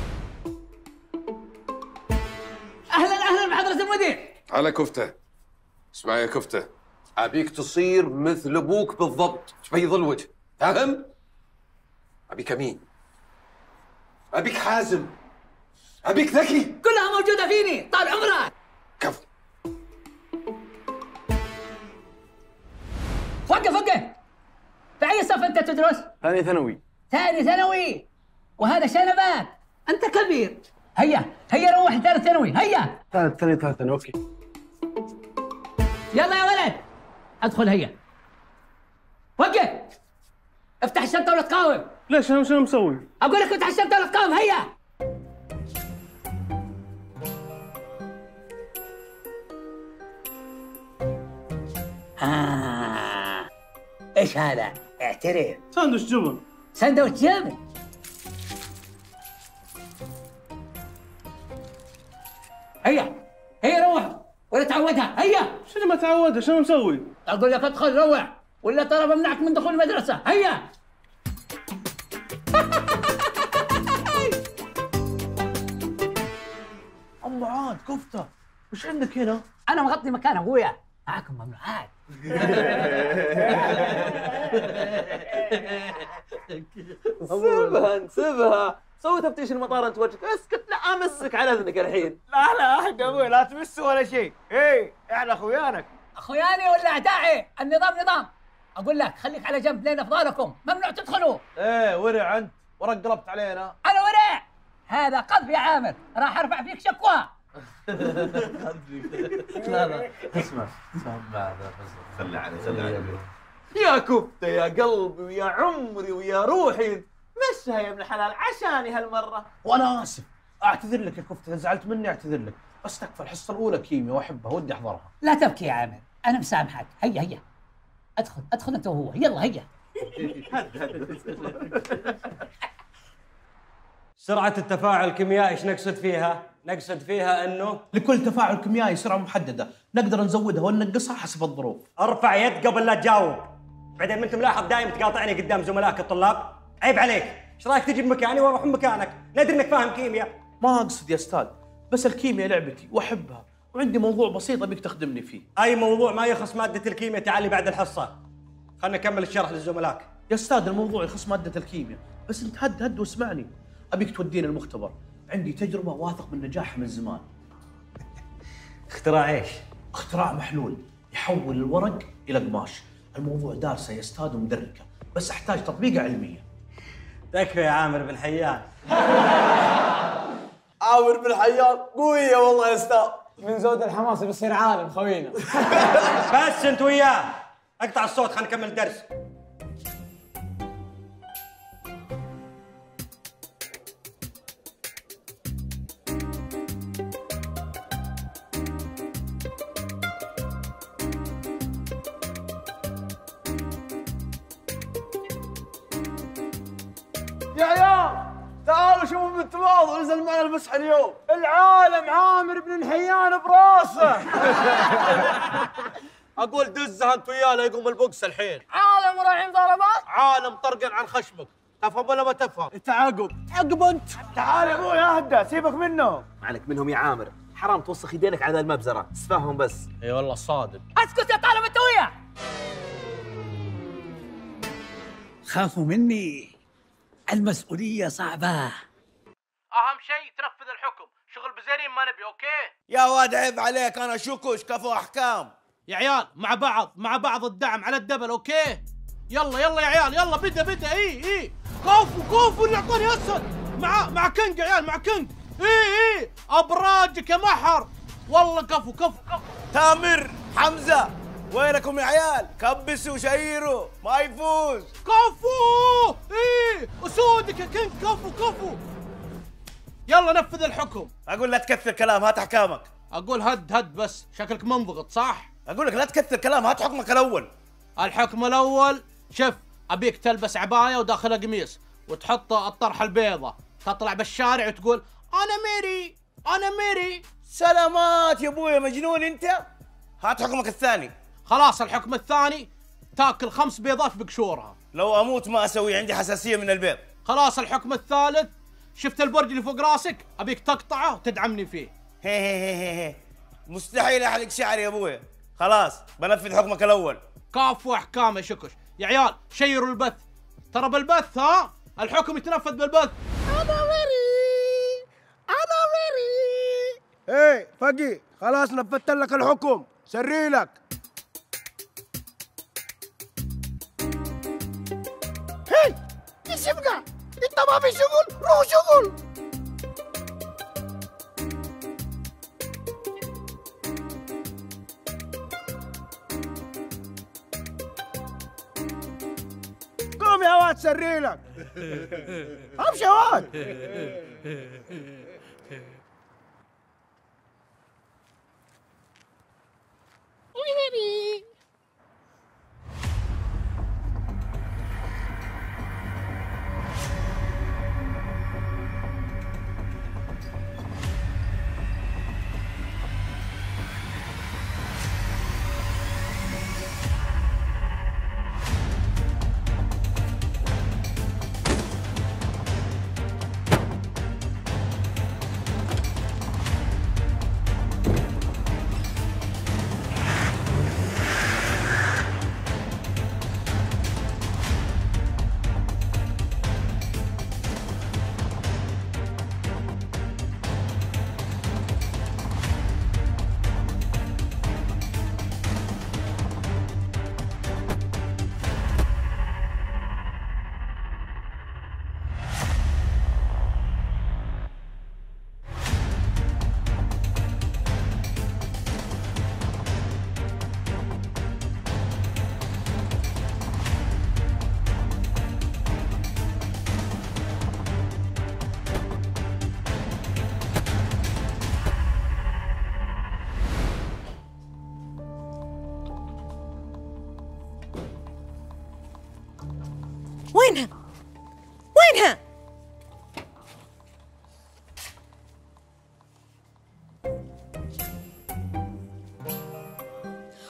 اهلا اهلا بحضرة المدير. على كفته. اسمع يا كفته، ابيك تصير مثل ابوك بالضبط، تبيض الوجه، فاهم؟ ابيك امين، ابيك حازم، ابيك ذكي. كلها موجودة فيني طال عمرك. كفو. وقف وقف. في اي صف انت تدرس؟ ثاني ثانوي. ثاني ثانوي. وهذا شنبات. انت كبير. هيا روح ثالث ثانوي. هيا. ثالث ثانوي اوكي. يلا يا ولد ادخل. هيا وقف. افتح الشنطة ولا تقاوم. ليش انا شنو مسوي؟ اقول لك افتح الشنطة ولا تقاوم. هيا. ايش هذا؟ اعترف. ساندويتش جبن. ساندويتش جبن. هيا روح ولا تعودها. هيا. شنو ما تعودها؟ شنو مسوي؟ اقول لك ادخل روح ولا ترى بمنعك من دخول المدرسة. هيا. ام عاد كفته، وش عندك هنا؟ انا مغطي مكان ابويا معكم ممنوعات. سيبها سوي تفتيش المطار انت وجهك، اسكت لا امسك على اذنك الحين. لا احد يا ابوي لا تمسه ولا شيء. ايه احنا اخويانك. اخوياني ولا اعدائي؟ النظام نظام. اقول لك خليك على جنب لين افضالكم، ممنوع تدخلوا. ايه ورع انت، ورق قلبت علينا. انا ورع؟ هذا قذف يا عامر، راح ارفع فيك شكوى. لا اسمع خلي علي يا كفته يا قلبي ويا عمري ويا روحي، مشها يا ابن الحلال عشاني هالمره. وانا اسف، اعتذر لك يا كفته، اذا زعلت مني اعتذر لك، بس تكفى الحصه الاولى كيمياء واحبها ودي احضرها. لا تبكي يا عامر، انا مسامحك. هيا ادخل انت وهو، يلا هيا. سرعة التفاعل الكيميائي ايش نقصد فيها؟ نقصد فيها انه لكل تفاعل كيميائي سرعة محددة، نقدر نزودها وننقصها حسب الظروف. ارفع يد قبل لا تجاوب. بعدين ما انت ملاحظ دائما تقاطعني قدام زملائك الطلاب؟ عيب عليك، ايش رايك تجي بمكاني واروح بمكانك؟ ندري انك فاهم كيمياء. ما اقصد يا استاذ، بس الكيمياء لعبتي واحبها، وعندي موضوع بسيط ابيك تخدمني فيه. اي موضوع ما يخص مادة الكيمياء تعالي بعد الحصة. خلنا نكمل الشرح للزملاء. يا استاذ الموضوع يخص مادة الكيمياء، بس انت هد واسمعني. ابيك توديني المختبر، عندي تجربة واثق من نجاحها من زمان. اختراع ايش؟ اختراع محلول يحول الورق الى قماش. الموضوع دارسه يا استاذ ومدركه، بس احتاج تطبيقه علميه. تكفى يا عامر بن حيان. عامر بن حيان قوية والله يا استاذ. من زود الحماس بيصير عالم خوينا. بس انت وياه اقطع الصوت، خلينا نكمل الدرس. يا عيال تعالوا شوفوا بنت تواضع نزل معنا المسح اليوم. العالم عامر بن نحيان براسه. اقول دزها انت وياه لا يقوم البوكس الحين. عالم ورايحين ضربات. عالم طرقن عن خشمك، تفهم ولا ما تفهم؟ انت عقب انت. تعال يا ابوي اهدى سيبك منهم. ما عليك منهم يا عامر، حرام توسخ يدينك على المبزره، تسفههم بس. اي والله صادق. اسكت يا طالب انت وياه. خافوا مني، المسؤولية صعبة. اهم شيء تنفذ الحكم، شغل بزيرين ما نبي. اوكي يا واد عيب عليك، انا شكوش كفو احكام. يا عيال مع بعض الدعم على الدبل. اوكي يلا يا عيال، يلا بدا. اي كوفو اللي اعطاني اسد مع كنج يا عيال، مع كنج. اي ابراجك يا محر والله. كفو تامر حمزه وينكم يا عيال؟ كبسوا شيروا ما يفوز. كفو اسودك يا كنج. كفو يلا نفذ الحكم. اقول لا تكثر كلام، هات احكامك. اقول هد بس، شكلك منضغط صح؟ اقول لك لا تكثر كلام، هات حكمك الاول. الحكم الاول، شوف ابيك تلبس عبايه وداخلها قميص، وتحط الطرحه البيضاء، تطلع بالشارع وتقول انا ميري. سلامات يا ابويا، مجنون انت. هات حكمك الثاني. خلاص الحكم الثاني، تاكل 5 بيضات بقشورها. لو اموت ما اسوي، عندي حساسيه من البيض. خلاص الحكم الثالث، شفت البرج اللي فوق راسك؟ ابيك تقطعه وتدعمني فيه. هي مستحيل احلق شعري يا ابويا. خلاص بنفذ حكمك الاول. كفو احكام يا شكش. يا عيال شيروا البث، ترى بالبث ها، الحكم يتنفذ بالبث. انا ميري. ايه فقي، خلاص نفذت لك الحكم، سري لك. هي ايش يبقى؟ انت ما في شغل؟ روح شغل. قوم يا واد سري لك. امشي يا واد.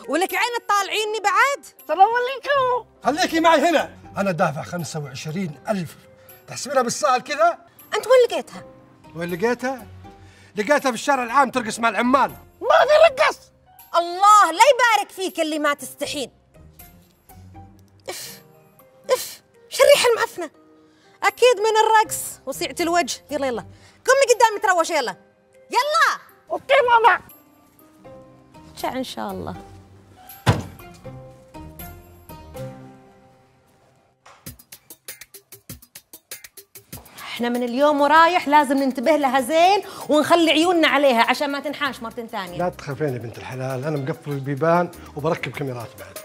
ولك عين تطالعيني بعد؟ السلام عليكم. خليكي معي هنا، أنا دافع 25,000. تحسبينها بالساعة كذا؟ أنت وين لقيتها؟ وين لقيتها؟ لقيتها في الشارع العام ترقص مع العمال. ما في رقص. الله لا يبارك فيك اللي ما تستحين. اف اف، شو الريحة المعفنة؟ أكيد من الرقص وصيعة الوجه. يلا يلا قومي قدامي تروش. يلا يلا. اوكي ماما. شع ان شاء الله. احنا من اليوم ورايح لازم ننتبه لها زين ونخلي عيوننا عليها عشان ما تنحاش مرتين ثانيه. لا تخافين يا بنت الحلال، انا مقفل البيبان وبركب كاميرات بعد.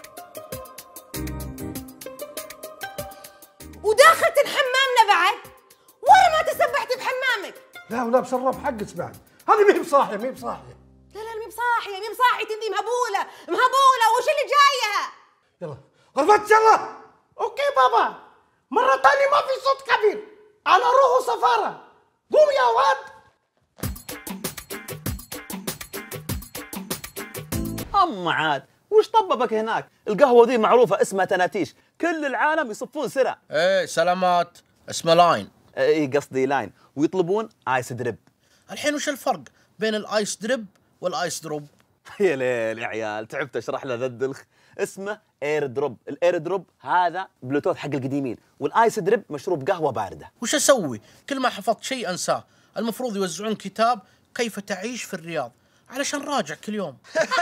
وداخلة حمامنا بعد؟ ورا ما تسبحتي بحمامك. لا ولابس الراب حقك بعد. هذه ما هي بصاحيه، ما هي بصاحيه. لا لا مي بصاحيه، مي بصاحيه، ذي مهبوله مهبوله. وش اللي جايه؟ يلا غرفت يلا. اوكي بابا، مرة ثانية ما في صوت كبير، أنا أروح سفارة. قوم يا واد. أما عاد وش طببك هناك؟ القهوة ذي معروفة اسمها تناتيش، كل العالم يصفون سرع. ايه سلامات، اسمه لاين. اي قصدي لاين، ويطلبون ايس دريب. الحين وش الفرق بين الايس دريب والايس دروب؟ يا ليل يا عيال، تعبت اشرح له ذا الدلخ. اسمه اير دروب، الاير دروب هذا بلوتوث حق القديمين، والايس دريب مشروب قهوة باردة. وش اسوي؟ كل ما حفظت شيء انساه. المفروض يوزعون كتاب كيف تعيش في الرياض علشان راجع كل يوم.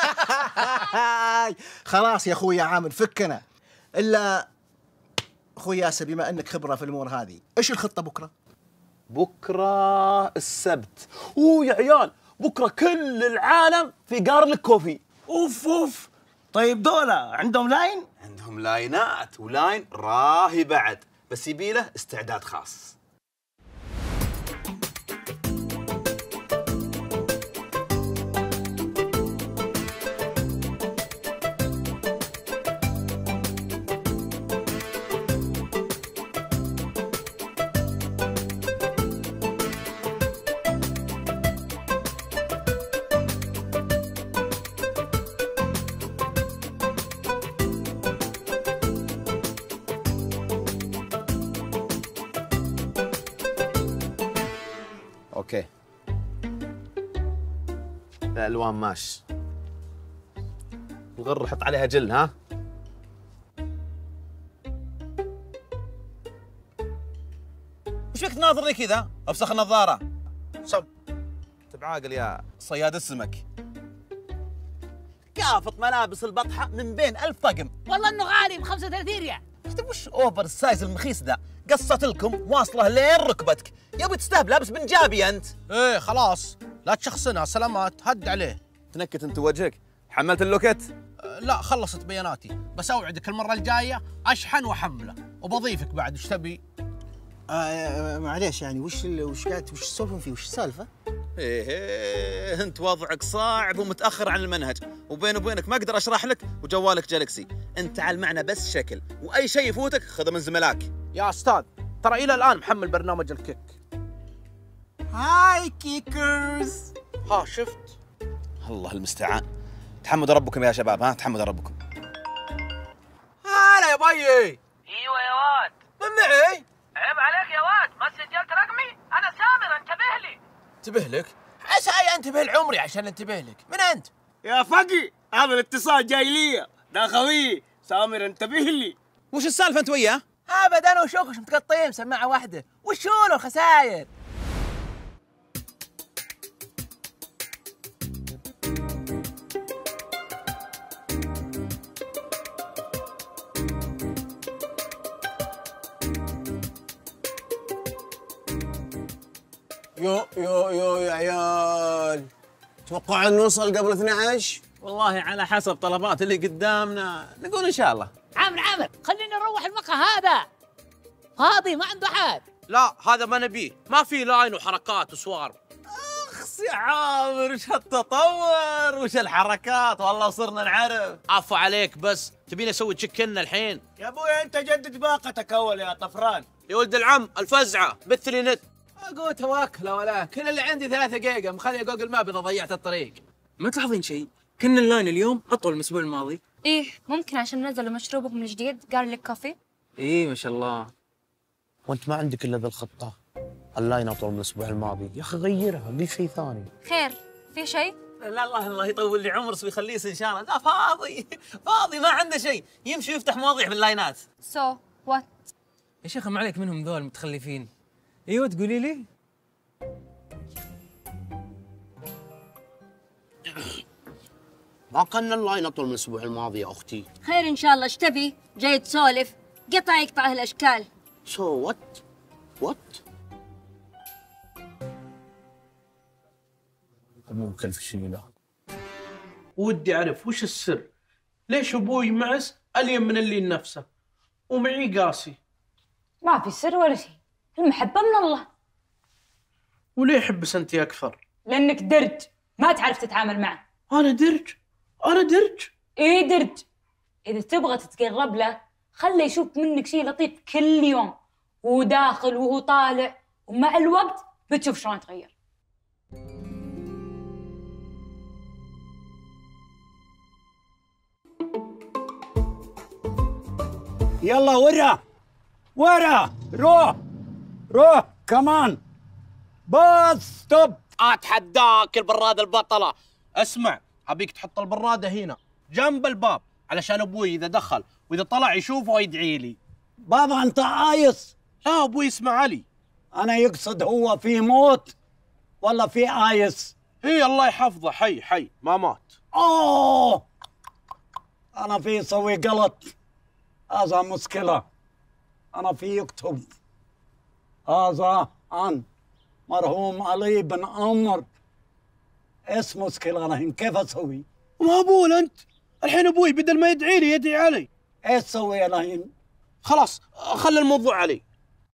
خلاص يا اخوي عامر فكنا. الا اخوي ياسر، بما انك خبره في الامور هذه، ايش الخطه بكره؟ بكره السبت. يا عيال بكره كل العالم في قارن كوفي. اوف اوف. طيب دولة عندهم لاين؟ عندهم لاينات، ولاين راهي بعد، بس يبيله استعداد خاص. اوكي الالوان ماش، الغر حط عليها جل. ها وش بك تناظرني كذا؟ افسخ النظاره. صب تبعاقل يا صياد السمك. كافط ملابس البطحه من بين 1000 طقم. والله انه غالي ب 35 ريال. وش اوفر سايز المخيس ذا؟ قصت لكم واصله لين ركبتك. يبي تستهبل لابس بنجابي انت. ايه خلاص لا تشخصنها. سلامات، هد عليه. تنكت انت وجهك. حملت اللوكت؟ لا خلصت بياناتي، بس اوعدك المره الجايه اشحن واحمله وبضيفك بعد. وش تبي؟ معليش يعني وش تسولفون فيه؟ وش السالفه؟ ايه انت وضعك صعب ومتاخر عن المنهج، وبيني وبينك ما اقدر اشرح لك وجوالك جالكسي. انت تعال معنا بس شكل، واي شيء يفوتك خذه من زملاك. يا استاذ ترى الى الان محمل برنامج الكيك. هاي كيكرز. ها شفت؟ الله المستعان. تحمدوا ربكم يا شباب، ها تحمدوا ربكم. هلا يا بيي. ايوه يا واد. من معي؟ عيب عليك يا واد، ما سجلت رقمي؟ انا سامر، انتبه لي. انتبه لك؟ عساي انتبه لعمري عشان انتبه لك. من انت؟ يا فقي هذا الاتصال جاي لي. ده خوي سامر انتبه لي. وش السالفه انت وياه؟ ابدا انا وشوكش متقطعين سماعه واحده. وشو له الخساير؟ يو يا عيال، توقعوا نوصل قبل 12؟ والله على حسب طلبات اللي قدامنا، نقول ان شاء الله. عامر خلينا نروح المقهى هذا فاضي ما عنده حد. لا هذا ما نبيه، ما في لاين وحركات وسوار. اخس يا عامر، وش هالتطور وش الحركات، والله صرنا نعرف. عفو عليك، بس تبيني اسوي تشيكن الحين؟ يا ابوي انت جدد باقتك اول يا طفران. يا ولد العم الفزعه بث لي نت. اقول توكل ولا كل اللي عندي 3 جيجا مخلي جوجل ماب اذا ضيعت الطريق. ما تلاحظين شيء؟ كنا اللاين اليوم اطول من الاسبوع الماضي. ايه ممكن عشان نزلوا مشروبهم الجديد جارليك كوفي. ايه ما شاء الله. وانت ما عندك الا ذا الخطه، اللاين اطول من الاسبوع الماضي، يا اخي غيرها، قل شيء ثاني. خير في شيء؟ لا الله يطول لي عمرك ويخليس ان شاء الله. لا فاضي ما عنده شيء، يمشي ويفتح مواضيع باللاينات. وات؟ يا شيخ ما عليك منهم ذول متخلفين. ايوه تقولي لي؟ ما كان اللاين اطول من الاسبوع الماضي يا اختي. خير ان شاء الله. ايش تبي؟ جاي تسولف؟ قطع يقطع هالاشكال. وات؟ ممكن في شيء لا. ودي اعرف وش السر؟ ليش ابوي معس الين من اللي نفسه ومعي قاسي؟ ما في سر ولا شيء، المحبة من الله. وليه يحبس انت اكثر؟ لانك درج ما تعرف تتعامل معه. انا درج؟ ايه درج. اذا تبغى تتقرب له خله يشوف منك شيء لطيف كل يوم، وهو داخل وهو طالع، ومع الوقت بتشوف شلون تغير. يلا ورا روح كمان. بس ستوب. اتحداك البرادة البطلة. اسمع، ابيك تحط البرادة هنا جنب الباب علشان ابوي اذا دخل واذا طلع يشوفه ويدعي لي. بابا انت عايز؟ لا ابوي اسمع لي. انا يقصد هو في موت ولا في عايز؟ هي الله يحفظه حي ما مات. اوه انا في اسوي غلط، هذا مشكلة. انا في يكتب هذا عن مرحوم علي بن عمر. ايش مشكلة الحين؟ كيف اسوي؟ ما ابول انت الحين ابوي بدل ما يدعي لي يدعي علي. ايش اسوي الحين؟ خلاص خلي الموضوع علي.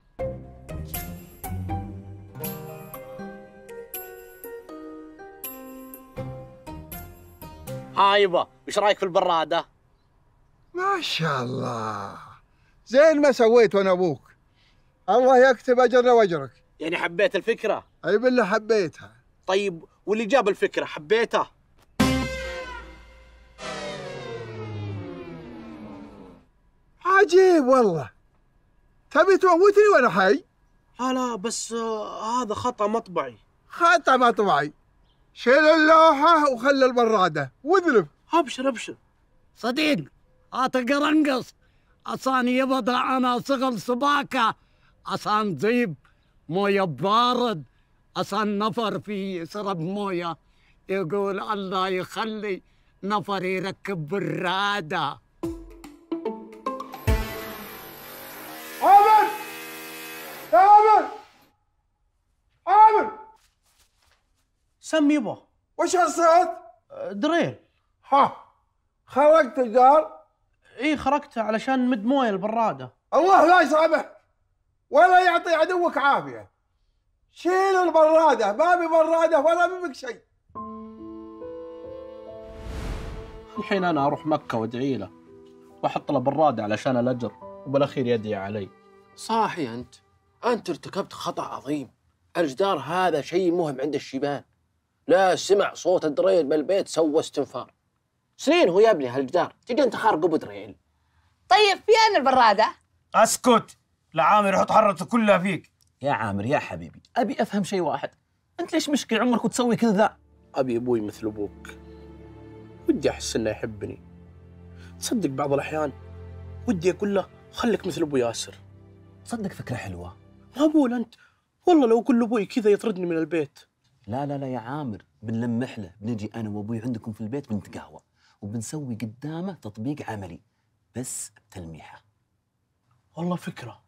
يبا وش رايك في البرادة؟ ما شاء الله زين ما سويت وانا ابوك. الله يكتب اجرنا واجرك. يعني حبيت الفكرة؟ اي بالله حبيتها. طيب واللي جاب الفكرة حبيته؟ عجيب والله. تبي تموتني وانا حي؟ لا بس هذا خطأ مطبعي. خطأ مطبعي؟ شيل اللوحة وخلي البرادة واذلف. ابشر صديق هات قرنقص عشان يبدا انا صغل سباكة، عشان جيب مويه بارد، عشان نفر في يشرب مويه يقول الله يخلي نفر يركب برادة. عامر سم يبا. وش هالصوت؟ دريل. خرجت الدار؟ اي خرجتها علشان نمد مويه البرادة. الله لا يسامحك ولا يعطي عدوك عافية. شيل البرادة، ما بي برادة ولا بك شيء. الحين انا اروح مكة وادعي له واحط له برادة علشان الاجر وبالاخير يدعي علي. صاحي انت ارتكبت خطأ عظيم. الجدار هذا شيء مهم عند الشيبان. لا سمع صوت الدريل بالبيت سوى استنفار. سنين هو يبني هالجدار، تجي انت خارقه بدريل. طيب فين البرادة؟ اسكت، لا عامر يحط حرته كلها فيك. يا عامر يا حبيبي ابي افهم شيء واحد، انت ليش مشكل عمرك وتسوي كل ذا؟ ابي ابوي مثل ابوك، ودي احس انه يحبني. تصدق بعض الاحيان ودي اقول له خليك مثل ابو ياسر. تصدق فكرة حلوة. ما بقول انت، والله لو اقول لابوي كذا يطردني من البيت. لا يا عامر، بنلمح له، بنجي انا وابوي عندكم في البيت بنتقهوى وبنسوي قدامه تطبيق عملي بس بتلميحه. والله فكرة.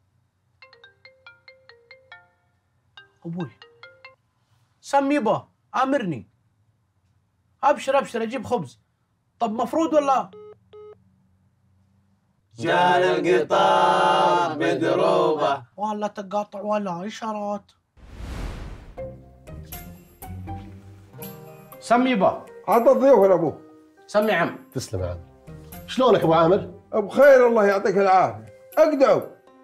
ابوي سم يبا امرني. ابشر اجيب خبز. طب مفروض ولا؟ جال القطار بدروبه. ولا تقاطع ولا اشارات. سم يبا. عاد الضيوف ولا ابوه؟ سم يا عم. تسلم يا عم. شلونك ابو عامر؟ بخير الله يعطيك العافيه. اقدعوا.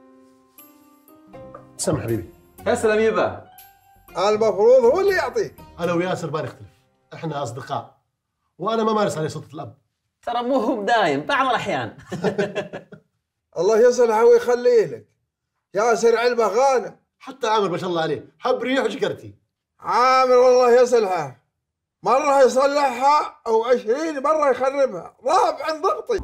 سم حبيبي. تسلم يبا. المفروض هو اللي يعطيك. انا وياسر ما نختلف، احنا اصدقاء وانا ما مارس عليه سلطه الاب. ترى مو هو دايم، بعض الاحيان. الله يصلحه ويخليه لك. ياسر علمه غانم. حتى عامر ما شاء الله عليه حب ريح وشكرتي. عامر والله يصلحه، مرة يصلحها أو 20 مرة يخربها، ضاب عن ضغطي.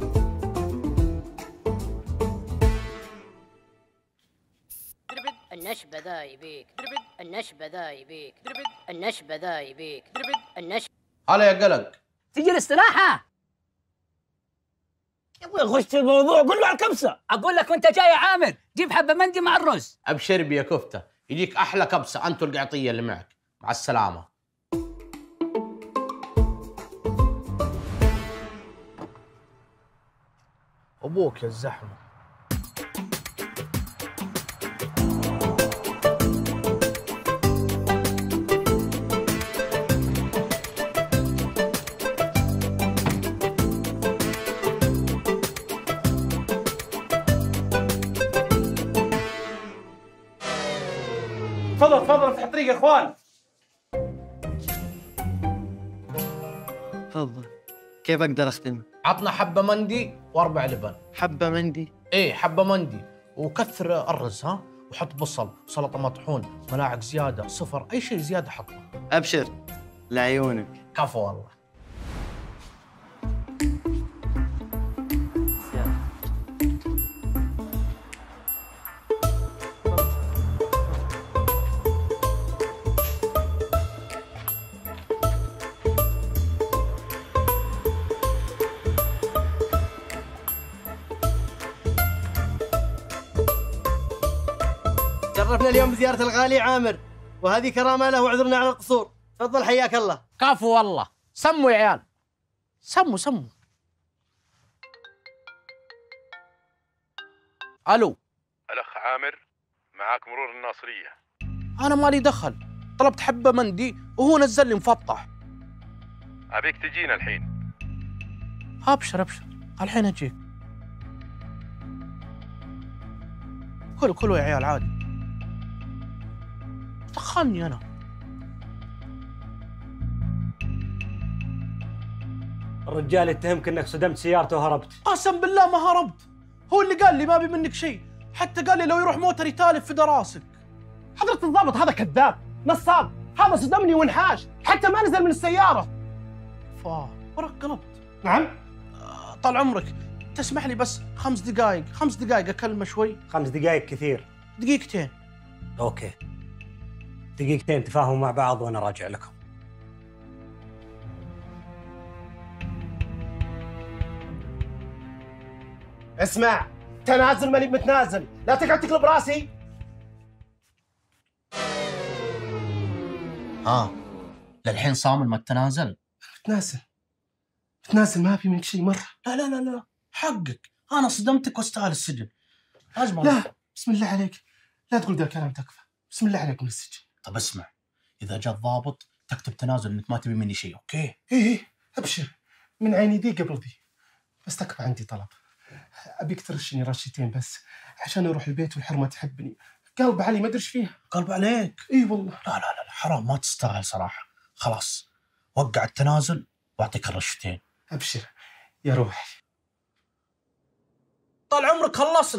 النشبة ذا يبيك، النشبة ذا يبيك، النشبة ذا يبيك، النشبة. هلا يا قلق. تجي الاستراحة. يا ابوي خش في الموضوع، قول له على الكبسة. أقول لك وأنت جاي يا عامر جيب حبة مندي مع الرز. أبشر بي يا كفتة، يجيك أحلى كبسة أنت والقعطية اللي معك. مع السلامة. أبوك يا الزحمة. تفضل تفضل افتح الطريق يا اخوان. تفضل. كيف اقدر اخدمك؟ عطنا حبة مندي و4 لبن. حبة مندي؟ ايه حبة مندي، وكثر الرز ها، وحط بصل، سلطة مطحون، ملاعق زيادة، صفر، أي شيء زيادة حطه. أبشر لعيونك. كفو والله. شرفنا اليوم بزيارة الغالي عامر، وهذه كرامة له وعذرنا على القصور. تفضل حياك الله. كفو والله. سموا يا عيال، سموا. الو. الاخ عامر، معاك مرور الناصرية. انا مالي دخل، طلبت حبة مندي وهو نزل لي مفطح. ابيك تجينا الحين. ابشر الحين اجيك. كلوا يا عيال عادي. دخلني انا. الرجال يتهمك انك صدمت سيارته وهربت. قسم بالله ما هربت، هو اللي قال لي ما بي منك شيء، حتى قال لي لو يروح موتر يتالف في دراسك. حضرة الضابط هذا كذاب نصاب، هذا صدمني وانحاش، حتى ما نزل من السيارة. ورق قلبت. نعم؟ طال عمرك، تسمح لي بس 5 دقائق اكلمه شوي. 5 دقائق كثير. 2 دقيقتين. اوكي. 2 دقيقتين تفاهموا مع بعض وانا راجع لكم. اسمع، تنازل ماني متنازل، لا تقعد تقلب راسي. للحين صامل ما التنازل؟ متنازل ما في منك شيء مرة. لا حقك، انا صدمتك واستاهل السجن. لازم لا بسم الله عليك، لا تقول ذا الكلام تكفى. بسم الله عليك من السجن. طب اسمع، اذا جاء الضابط تكتب تنازل انك ما تبي مني شيء، اوكي؟ ايه ابشر، من عيني دي قبل دي. بس تكفى عندي طلب، ابيك ترشني رشتين بس عشان اروح البيت والحرمه تحبني. قلب علي ما ادري ايش فيها. قلب عليك؟ اي والله. لا حرام، ما تستاهل صراحه. خلاص وقع التنازل واعطيك الرشتين. ابشر يا روحي. طال عمرك خلصنا.